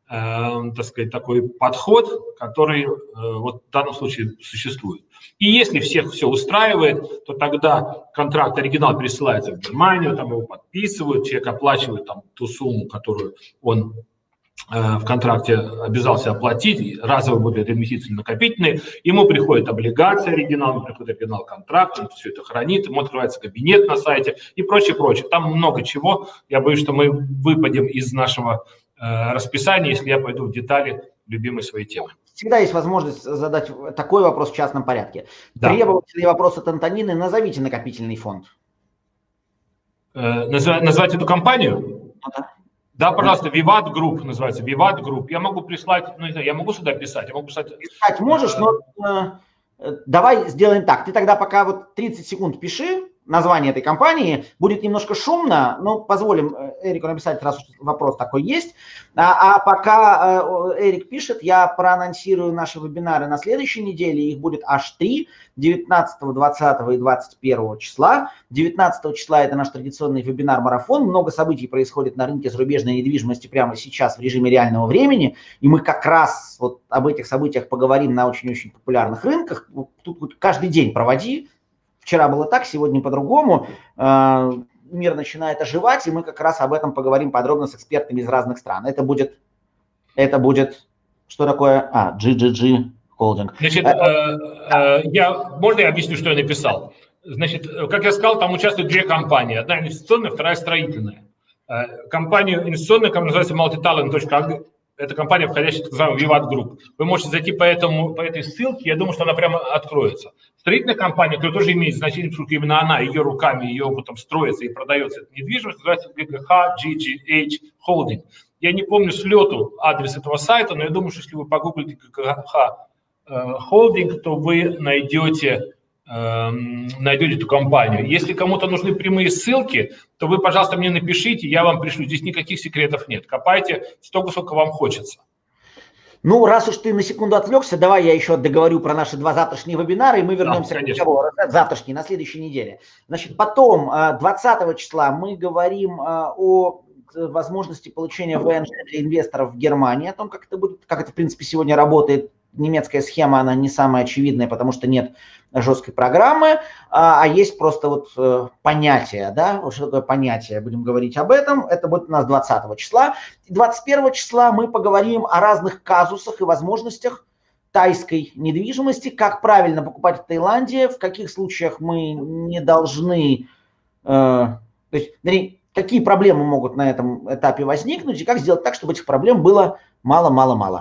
так сказать, такой подход, который вот в данном случае существует. И если всех все устраивает, то тогда контракт, оригинал пересылается в Германию, там его подписывают, человек оплачивает там ту сумму, которую он в контракте обязался оплатить, разовые будут инвестиции накопительные, ему приходит облигация оригинал, ему приходит оригинал контракта, он все это хранит, ему открывается кабинет на сайте и прочее, прочее. Там много чего. Я боюсь, что мы выпадем из нашего расписания, если я пойду в детали любимой своей темы. Всегда есть возможность задать такой вопрос в частном порядке. Да. Требовательный вопрос от Антонины. Назовите накопительный фонд. Назвать эту компанию? Да. Да, пожалуйста, Vivat Group называется, Vivat Group. Я могу прислать, ну, я могу сюда писать, я могу писать. Писать можешь, но давай сделаем так. Ты тогда пока вот 30 секунд пиши название этой компании. Будет немножко шумно, но позволим Эрику написать, раз уж вопрос такой есть. А пока Эрик пишет, я проанонсирую наши вебинары на следующей неделе. Их будет аж 3. 19, 20 и 21 числа. 19 числа это наш традиционный вебинар-марафон. Много событий происходит на рынке зарубежной недвижимости прямо сейчас в режиме реального времени. И мы как раз вот об этих событиях поговорим на очень-очень популярных рынках. Тут каждый день проводи. Вчера было так, сегодня по-другому. Мир начинает оживать, и мы как раз об этом поговорим подробно с экспертами из разных стран. Это будет что такое? GGG Holding. Значит, можно я объясню, что я написал? Значит, как я сказал, там участвуют две компании. Одна инвестиционная, вторая строительная. Компания инвестиционная, которая называется multitalent.ag, это компания, входящая в так называемый Vivat Group. Вы можете зайти по этой ссылке, я думаю, что она прямо откроется. Строительная компания, которая тоже имеет значение, поскольку именно она, ее руками, ее опытом строится и продается эта недвижимость, называется GGH Holding. Я не помню с лету адрес этого сайта, но я думаю, что если вы погуглите GGH Holding, то вы найдете эту компанию. Если кому-то нужны прямые ссылки, то вы, пожалуйста, мне напишите, я вам пришлю. Здесь никаких секретов нет. Копайте столько, сколько вам хочется. Ну, раз уж ты на секунду отвлекся, давай я еще договорю про наши 2 завтрашние вебинара, и мы вернемся к разговору. Завтрашний, на следующей неделе. Значит, потом, 20 числа мы говорим о возможности получения ВНЖ для инвесторов в Германии, о том, как это будет, как это, в принципе, сегодня работает. Немецкая схема, она не самая очевидная, потому что нет жесткой программы, а есть просто вот понятие, да, вот что такое понятие, будем говорить об этом, это будет у нас 20 числа. 21 числа мы поговорим о разных казусах и возможностях тайской недвижимости, как правильно покупать в Таиланде, в каких случаях мы не должны, то есть, какие проблемы могут на этом этапе возникнуть и как сделать так, чтобы этих проблем было мало-мало-мало.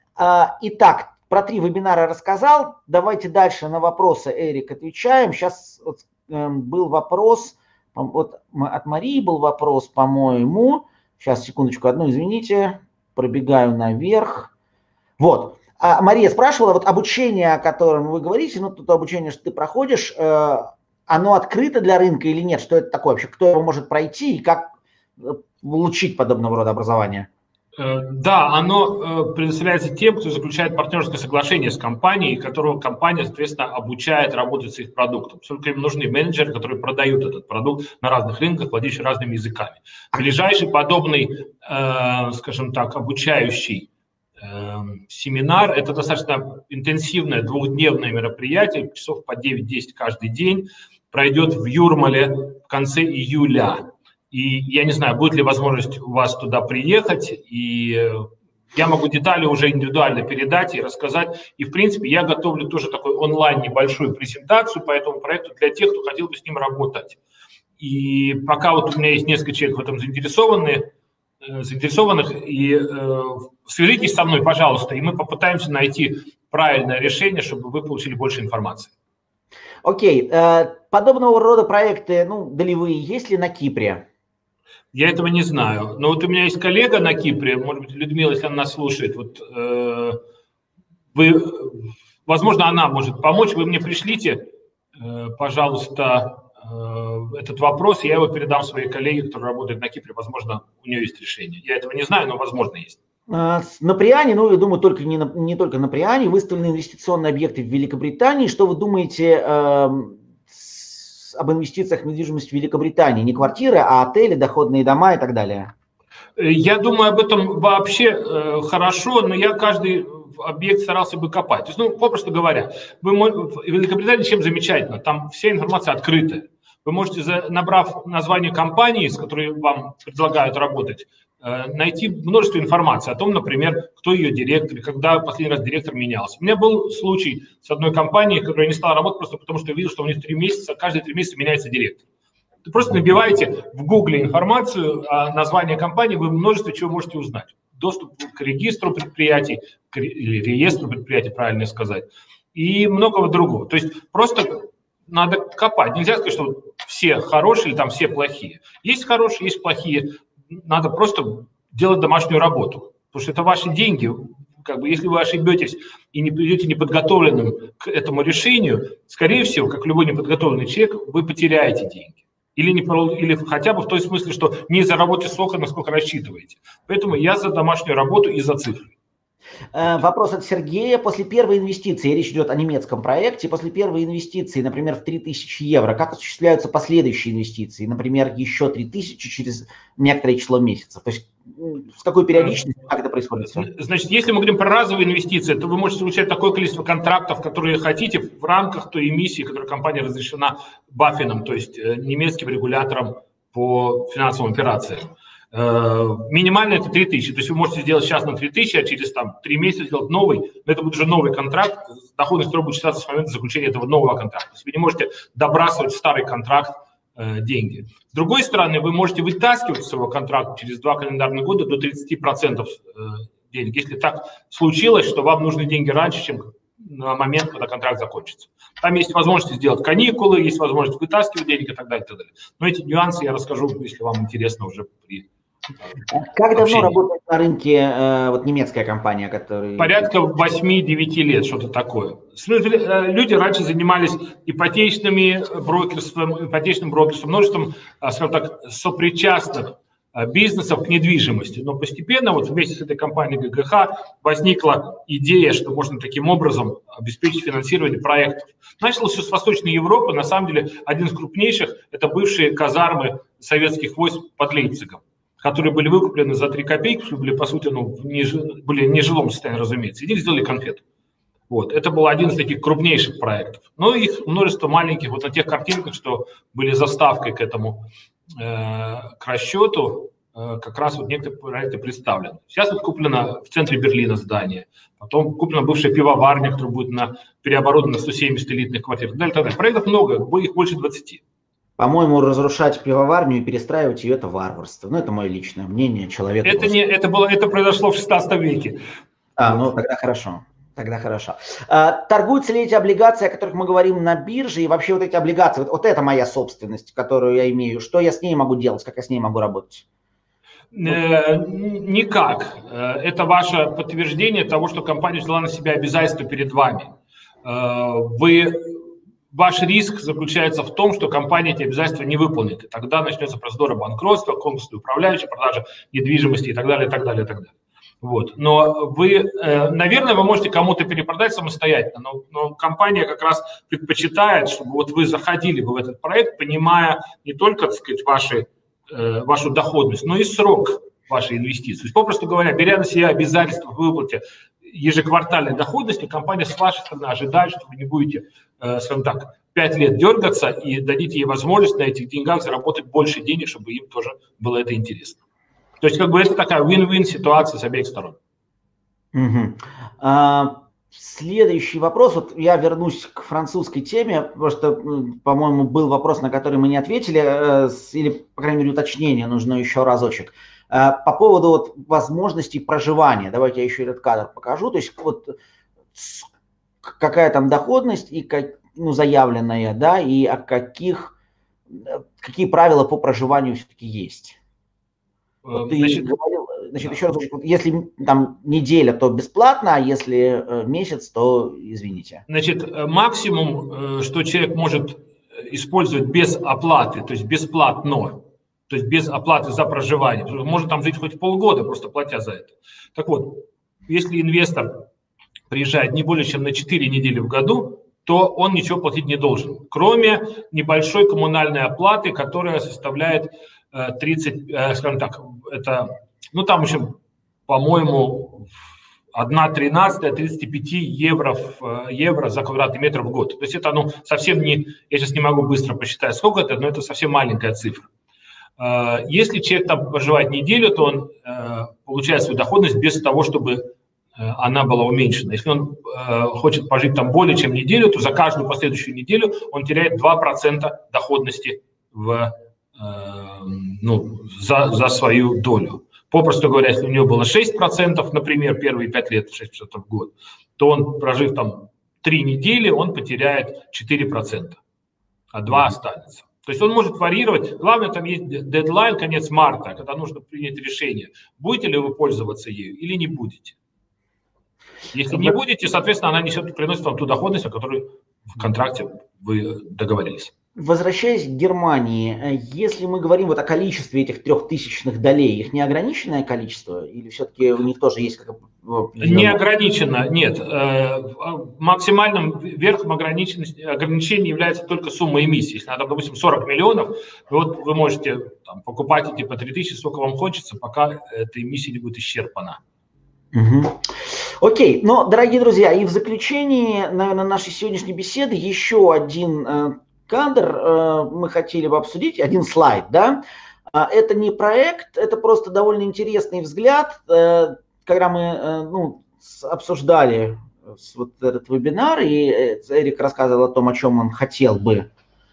Итак, про 3 вебинара рассказал. Давайте дальше на вопросы, Эрик, отвечаем. Сейчас вот, был вопрос, вот от Марии был вопрос, по-моему. Сейчас, секундочку, одну, извините. Пробегаю наверх. Вот. Мария спрашивала, вот обучение, о котором вы говорите, ну, то обучение, что ты проходишь, оно открыто для рынка или нет? Что это такое вообще? Кто его может пройти и как получить подобного рода образование? Да, оно предоставляется тем, кто заключает партнерское соглашение с компанией, которого компания, соответственно, обучает работать с их продуктом. Только им нужны менеджеры, которые продают этот продукт на разных рынках, владеющие разными языками. Ближайший подобный, скажем так, обучающий семинар – это достаточно интенсивное 2-дневное мероприятие, часов по 9-10 каждый день, пройдет в Юрмале в конце июля. И я не знаю, будет ли возможность у вас туда приехать, и я могу детали уже индивидуально передать и рассказать. И, в принципе, я готовлю тоже такой онлайн небольшую презентацию по этому проекту для тех, кто хотел бы с ним работать. И пока вот у меня есть несколько человек в этом заинтересованных, и свяжитесь со мной, пожалуйста, и мы попытаемся найти правильное решение, чтобы вы получили больше информации. Окей. Подобного рода проекты, ну, долевые, есть ли на Кипре? Я этого не знаю. Но вот у меня есть коллега на Кипре, может быть, Людмила, если она нас слушает, вот возможно, она может помочь. Вы мне пришлите, пожалуйста, этот вопрос, я его передам своей коллеге, которая работает на Кипре. Возможно, у нее есть решение. Я этого не знаю, но возможно есть. На Приане, ну, я думаю, не только на Приане, выставлены инвестиционные объекты в Великобритании. Что вы думаете об инвестициях в недвижимость в Великобритании? Не квартиры, а отели, доходные дома и так далее. Я думаю, об этом вообще хорошо, но я каждый объект старался бы копать. То есть, ну, попросту говоря, в Великобритании чем замечательно? Там вся информация открытая. Вы можете, набрав название компании, с которой вам предлагают работать, найти множество информации о том, например, кто ее директор, когда последний раз директор менялся. У меня был случай с одной компанией, которая не стала работать просто потому, что я видел, что у них 3 месяца, каждые 3 месяца меняется директор. Вы просто набиваете в Гугле информацию о названии компании, вы множество чего можете узнать. Доступ к регистру предприятий, или реестру предприятий, правильно сказать, и многого другого. То есть просто надо копать. Нельзя сказать, что все хорошие или там все плохие. Есть хорошие, есть плохие. Надо просто делать домашнюю работу. Потому что это ваши деньги. Как бы, если вы ошибетесь и не придете неподготовленным к этому решению, скорее всего, как любой неподготовленный человек, вы потеряете деньги. Или хотя бы в той смысле, что не заработаете столько, насколько рассчитываете. Поэтому я за домашнюю работу и за цифры. Вопрос от Сергея. После первой инвестиции, речь идет о немецком проекте, после первой инвестиции, например, в 3000 евро, как осуществляются последующие инвестиции? Например, еще 3000 через некоторое число месяцев. То есть с какой периодичностью, как это происходит? Значит, если мы говорим про разовые инвестиции, то вы можете получать такое количество контрактов, которые хотите в рамках той эмиссии, которая компания разрешена Баффином, то есть немецким регулятором по финансовым операциям. Минимально это 3000, то есть вы можете сделать сейчас на 3000, а через 3 месяца сделать новый, но это будет уже новый контракт, доходность которого будет считаться с момента заключения этого нового контракта. То есть вы не можете добрасывать в старый контракт деньги. С другой стороны, вы можете вытаскивать из своего контракта через 2 календарных года до 30% денег, если так случилось, что вам нужны деньги раньше, чем на момент, когда контракт закончится. Там есть возможность сделать каникулы, есть возможность вытаскивать деньги и так далее, и так далее. Но эти нюансы я расскажу, если вам интересно уже при Как давно работает на рынке вот немецкая компания, которая... Порядка 8-9 лет, что-то такое. Люди раньше занимались ипотечным брокерством, множеством, скажем так, сопричастных бизнесов к недвижимости. Но постепенно вот вместе с этой компанией ГГХ возникла идея, что можно таким образом обеспечить финансирование проектов. Началось все с Восточной Европы. На самом деле один из крупнейших – это бывшие казармы советских войск под Лейпцигом, которые были выкуплены за 3 копейки, были, по сути, были в нежилом состоянии, разумеется, и сделали конфету. Вот. Это был один из таких крупнейших проектов. Но их множество маленьких, вот на тех картинках, что были заставкой к этому, к расчету, как раз вот некоторые проекты представлены. Сейчас вот куплено в центре Берлина здание, потом куплена бывшая пивоварня, которая будет переоборудована на 170 элитных квартир, и так далее, так далее. Проектов много, их больше 20. По-моему, разрушать пивоварню и перестраивать ее – это варварство. Ну, это мое личное мнение человека. Это произошло в 16 веке. Ну тогда хорошо. Тогда хорошо. Торгуются ли эти облигации, о которых мы говорим на бирже, и вообще вот эти облигации, вот это моя собственность, которую я имею, что я с ней могу делать, как я с ней могу работать? Никак. Это ваше подтверждение того, что компания взяла на себя обязательства перед вами. Ваш риск заключается в том, что компания эти обязательства не выполнит. И тогда начнется процедура банкротства, конкурс управляющий, продажа недвижимости и так далее, и так далее, и так далее. Вот. Но наверное, вы можете кому-то перепродать самостоятельно, но компания как раз предпочитает, чтобы вот вы заходили бы в этот проект, понимая не только, так сказать, вашу доходность, но и срок вашей инвестиции. То есть, попросту говоря, беря на себя обязательства в выплате ежеквартальной доходности, компания с вашей стороны ожидает, что вы не будете, скажем так, 5 лет дергаться и дадите ей возможность на этих деньгах заработать больше денег, чтобы им тоже было это интересно. То есть, как бы, это такая win-win ситуация с обеих сторон. Следующий вопрос. Вот я вернусь к французской теме, потому что, по-моему, был вопрос, на который мы не ответили, или, по крайней мере, уточнение нужно еще разочек. По поводу вот возможностей проживания. Давайте я еще этот кадр покажу. То есть, вот какая там доходность и заявленная, да, и какие правила по проживанию все-таки есть. Вот ты говорил, еще раз, если там неделя, то бесплатно, а если месяц, то извините. Значит, максимум, что человек может использовать без оплаты, то есть бесплатно, то есть без оплаты за проживание, может там жить хоть полгода, просто платя за это. Так вот, если инвестор приезжает не более чем на 4 недели в году, то он ничего платить не должен, кроме небольшой коммунальной оплаты, которая составляет 30, скажем так, это, ну там еще, по-моему, 1/13 35 евро за квадратный метр в год. То есть это совсем не, я сейчас не могу быстро посчитать, сколько это, но это совсем маленькая цифра. Если человек там проживает неделю, то он получает свою доходность без того, чтобы она была уменьшена. Если он хочет пожить там более чем неделю, то за каждую последующую неделю он теряет 2% доходности за свою долю. Попросту говоря, если у него было 6%, например, первые 5 лет 6% в год, то он, прожив там 3 недели, он потеряет 4%, а 2 останется. То есть он может варьировать. Главное, там есть дедлайн, конец марта, когда нужно принять решение, будете ли вы пользоваться ею или не будете. Если не будете, соответственно, она приносит вам ту доходность, о которой в контракте вы договорились. Возвращаясь к Германии, если мы говорим вот о количестве этих 3000-х долей, их неограниченное количество или все-таки у них тоже есть как-то... Неограниченно, нет. Максимальным верхом ограничения является только сумма эмиссии. Если надо, допустим, 40 миллионов, вот вы можете там покупать эти по 3000, сколько вам хочется, пока эта эмиссия не будет исчерпана. Угу. Окей, но, дорогие друзья, и в заключении, наверное, нашей сегодняшней беседы еще один кадр мы хотели бы обсудить, один слайд, да. Это не проект, это просто довольно интересный взгляд, когда мы обсуждали вот этот вебинар, и Эрик рассказывал о том, о чем он хотел бы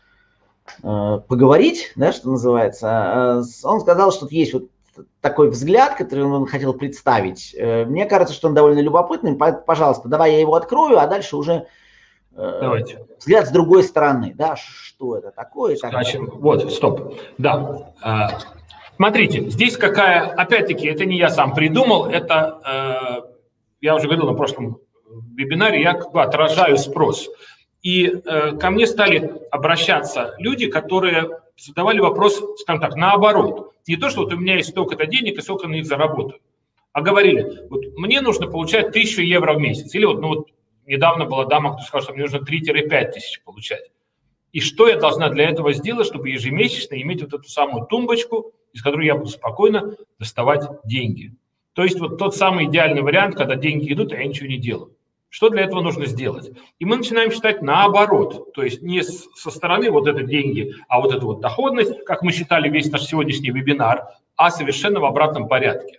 поговорить, да, что называется. Он сказал, что есть вот такой взгляд, который он хотел представить. Мне кажется, что он довольно любопытный. Пожалуйста, давай я его открою, а дальше уже давайте. Взгляд с другой стороны, да, что это такое. Вот, стоп. Да. Смотрите, здесь какая, опять-таки, это не я сам придумал, это, я уже говорил на прошлом вебинаре, я как бы отражаю спрос. И ко мне стали обращаться люди, которые задавали вопрос, скажем так, наоборот. Не то, что вот у меня есть столько-то денег и сколько на них заработаю, а говорили, вот мне нужно получать 1000 евро в месяц. Или вот, недавно была дама, кто сказал, что мне нужно 3-5 тысяч получать. И что я должна для этого сделать, чтобы ежемесячно иметь вот эту самую тумбочку, из которой я буду спокойно доставать деньги. То есть вот тот самый идеальный вариант, когда деньги идут, а я ничего не делаю. Что для этого нужно сделать? И мы начинаем считать наоборот. То есть не со стороны вот это деньги, а вот эту вот доходность, как мы считали весь наш сегодняшний вебинар, а совершенно в обратном порядке.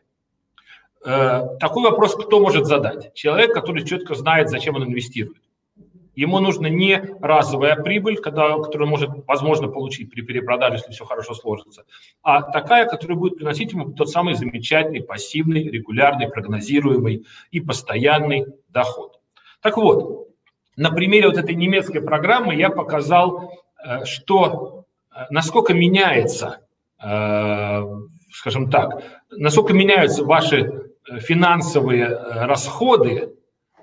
Такой вопрос кто может задать? Человек, который четко знает, зачем он инвестирует. Ему нужна не разовая прибыль, которую он может, возможно, получить при перепродаже, если все хорошо сложится, а такая, которая будет приносить ему тот самый замечательный, пассивный, регулярный, прогнозируемый и постоянный доход. Так вот, на примере вот этой немецкой программы я показал, насколько меняется, скажем так, насколько меняются ваши финансовые расходы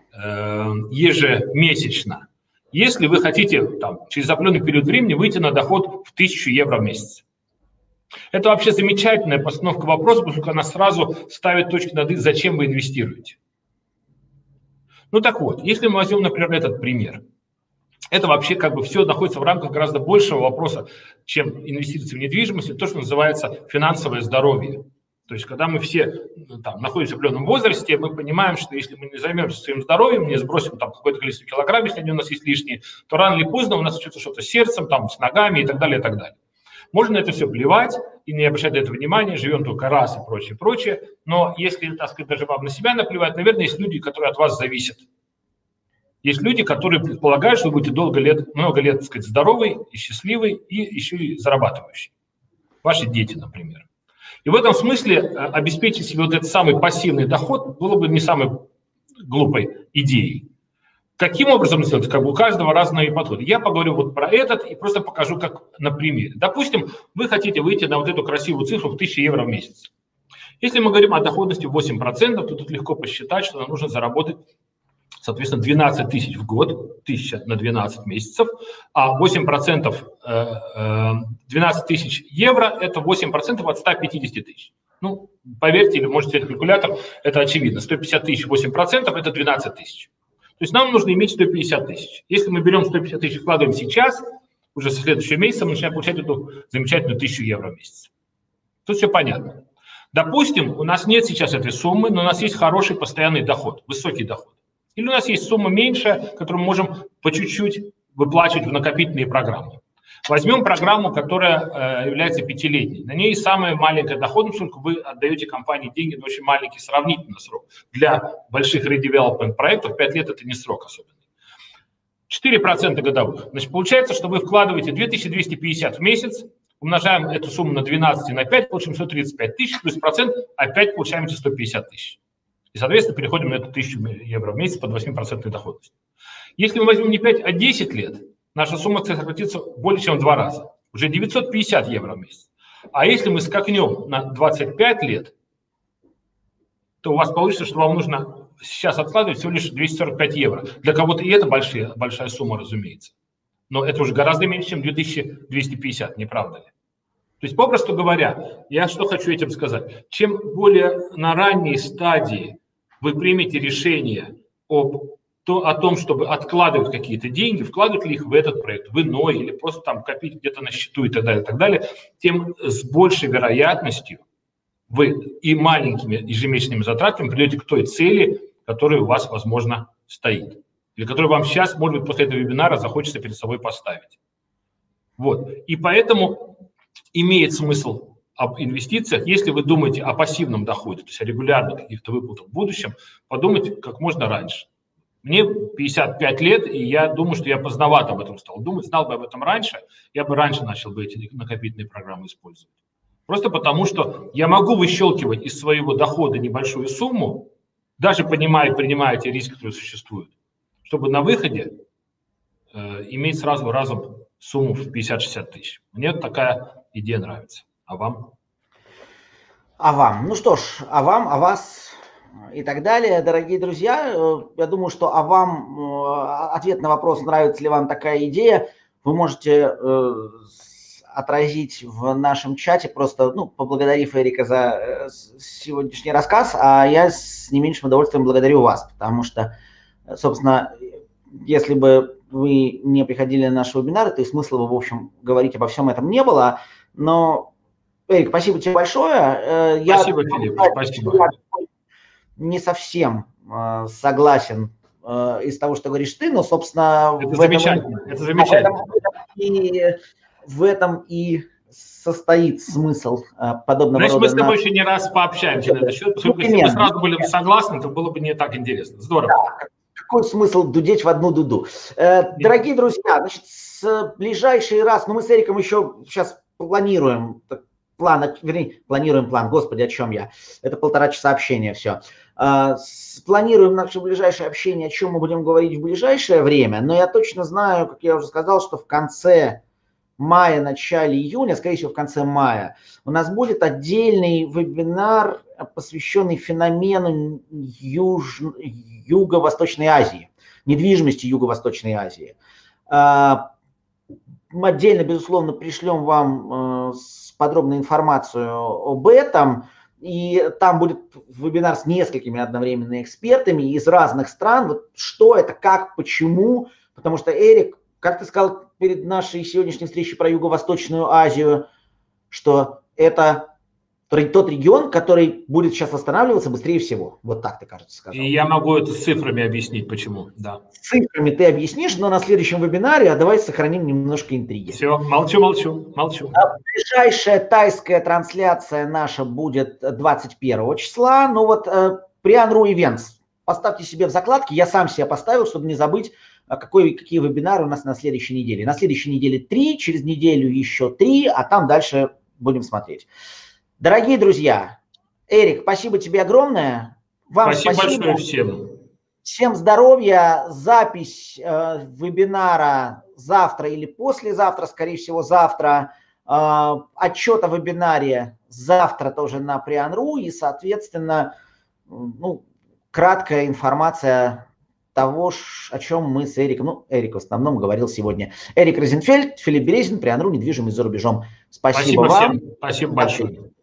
ежемесячно, если вы хотите через определенный период времени выйти на доход в 1000 евро в месяц. Это вообще замечательная постановка вопроса, потому что она сразу ставит точки над «и», зачем вы инвестируете. Ну так вот, если мы возьмем, например, этот пример, это вообще как бы все находится в рамках гораздо большего вопроса, чем инвестиции в недвижимость, то, что называется финансовое здоровье. То есть, когда мы все находимся в определенном возрасте, мы понимаем, что если мы не займемся своим здоровьем, не сбросим какое-то количество килограмм, если они у нас есть лишние, то рано или поздно у нас случится что-то с сердцем, с ногами и так далее, и так далее. Можно на это все плевать и не обращать на это внимания, живем только раз и прочее, прочее. Но если, так сказать, даже вам на себя наплевать, наверное, есть люди, которые от вас зависят. Есть люди, которые предполагают, что вы будете много лет, так сказать, здоровый и счастливый, и еще и зарабатывающий. Ваши дети, например. И в этом смысле обеспечить себе вот этот самый пассивный доход было бы не самой глупой идеей. Каким образом сделать? Как бы у каждого разные подходы. Я поговорю вот про этот и просто покажу, как на примере. Допустим, вы хотите выйти на вот эту красивую цифру в 1000 евро в месяц. Если мы говорим о доходности 8%, то тут легко посчитать, что нам нужно заработать, соответственно, 12 тысяч в год, 1000 на 12 месяцев, а 8%, 12 тысяч евро – это 8% от 150 тысяч. Ну, поверьте, или можете взять калькулятор, это очевидно. 150 тысяч, 8% – это 12 тысяч. То есть нам нужно иметь 150 тысяч. Если мы берем 150 тысяч и вкладываем сейчас, уже со следующего месяца мы начинаем получать эту замечательную 1000 евро в месяц. Тут все понятно. Допустим, у нас нет сейчас этой суммы, но у нас есть хороший постоянный доход, высокий доход. Или у нас есть сумма меньше, которую мы можем по чуть-чуть выплачивать в накопительные программы. Возьмем программу, которая является 5-летней. На ней самая маленькая доходность, поскольку вы отдаете компании деньги на очень маленький сравнительно срок. Для больших редевелопмент проектов 5 лет это не срок особенный. 4% годовых. Значит, получается, что вы вкладываете 2250 в месяц, умножаем эту сумму на 12 и на 5, получим 135 тысяч, плюс процент, опять получаем эти 150 тысяч. И, соответственно, переходим на эту 1000 евро в месяц под 8% доходность. Если мы возьмем не 5, а 10 лет, наша сумма сократится более чем в 2 раза. Уже 950 евро в месяц. А если мы скакнем на 25 лет, то у вас получится, что вам нужно сейчас откладывать всего лишь 245 евро. Для кого-то и это большая сумма, разумеется. Но это уже гораздо меньше, чем 2250, не правда ли? То есть, попросту говоря, я что хочу этим сказать. Чем более на ранней стадии вы примете решение о том, чтобы откладывать какие-то деньги, вкладывать ли их в этот проект, в иной, или просто там копить где-то на счету и так далее, тем с большей вероятностью вы и маленькими ежемесячными затратами придете к той цели, которая у вас, возможно, стоит. Или которую вам сейчас, может быть, после этого вебинара захочется перед собой поставить. Вот. И поэтому имеет смысл об инвестициях, если вы думаете о пассивном доходе, то есть о регулярных каких-то выплатах в будущем, подумайте как можно раньше. Мне 55 лет, и я думаю, что я поздновато об этом стал думать. Знал бы об этом раньше, я бы раньше начал бы эти накопительные программы использовать. Просто потому, что я могу выщелкивать из своего дохода небольшую сумму, даже принимая те риски, которые существуют, чтобы на выходе иметь сразу разом сумму в 50-60 тысяч. Мне такая идея нравится. А вам? А вам? Ну что ж, а вам, а вас и так далее. Дорогие друзья, я думаю, что а вам ответ на вопрос, нравится ли вам такая идея, вы можете отразить в нашем чате, просто поблагодарив Эрика за сегодняшний рассказ, а я с не меньшим удовольствием благодарю вас, потому что, собственно, если бы вы не приходили на наши вебинары, то и смысла бы, в общем, говорить обо всем этом не было. Но, Эрик, спасибо тебе большое. Спасибо, Филипп, спасибо. Я не совсем согласен из того, что говоришь ты, но, собственно... Это замечательно, это замечательно. В этом и состоит смысл подобного рода... Значит, мы с тобой еще не раз пообщаемся на этот счет, поскольку если мы сразу были бы согласны, то было бы не так интересно. Здорово. Да. Какой смысл дудеть в одну дуду? Дорогие друзья, значит, с ближайший раз, мы с Эриком еще сейчас планируем план, господи, о чем я? Это 1,5 часа общения, все. Планируем наше ближайшее общение, о чем мы будем говорить в ближайшее время, но я точно знаю, как я уже сказал, что в конце мая, начале июня, скорее всего, в конце мая, у нас будет отдельный вебинар, посвященный феномену Юго-Восточной Азии, недвижимости Юго-Восточной Азии. Мы отдельно, безусловно, пришлем вам подробную информацию об этом, и там будет вебинар с несколькими одновременно экспертами из разных стран. Вот что это, как, почему, потому что Эрик, как ты сказал перед нашей сегодняшней встречей про Юго-Восточную Азию, что это тот регион, который будет сейчас восстанавливаться быстрее всего. Вот так ты, кажется, сказал. И я могу это с цифрами объяснить, почему. Да. С цифрами ты объяснишь, но на следующем вебинаре, а давай сохраним немножко интриги. Все, молчу. Ближайшая тайская трансляция наша будет 21 числа. Ну вот, Prian.ru Events. Поставьте себе в закладки, я сам себе поставил, чтобы не забыть, какие вебинары у нас на следующей неделе. На следующей неделе 3, через неделю еще 3, а там дальше будем смотреть. Дорогие друзья, Эрик, спасибо тебе огромное. Вам спасибо большое всем. Всем здоровья. Запись вебинара завтра или послезавтра, скорее всего завтра. Отчет о вебинаре завтра тоже на Prian.ru. И, соответственно, краткая информация того, о чем мы с Эриком, Эрик в основном говорил сегодня. Эрик Розенфельд, Филипп Березин, Prian.ru, недвижимость за рубежом. Спасибо вам. Всем. Спасибо большое.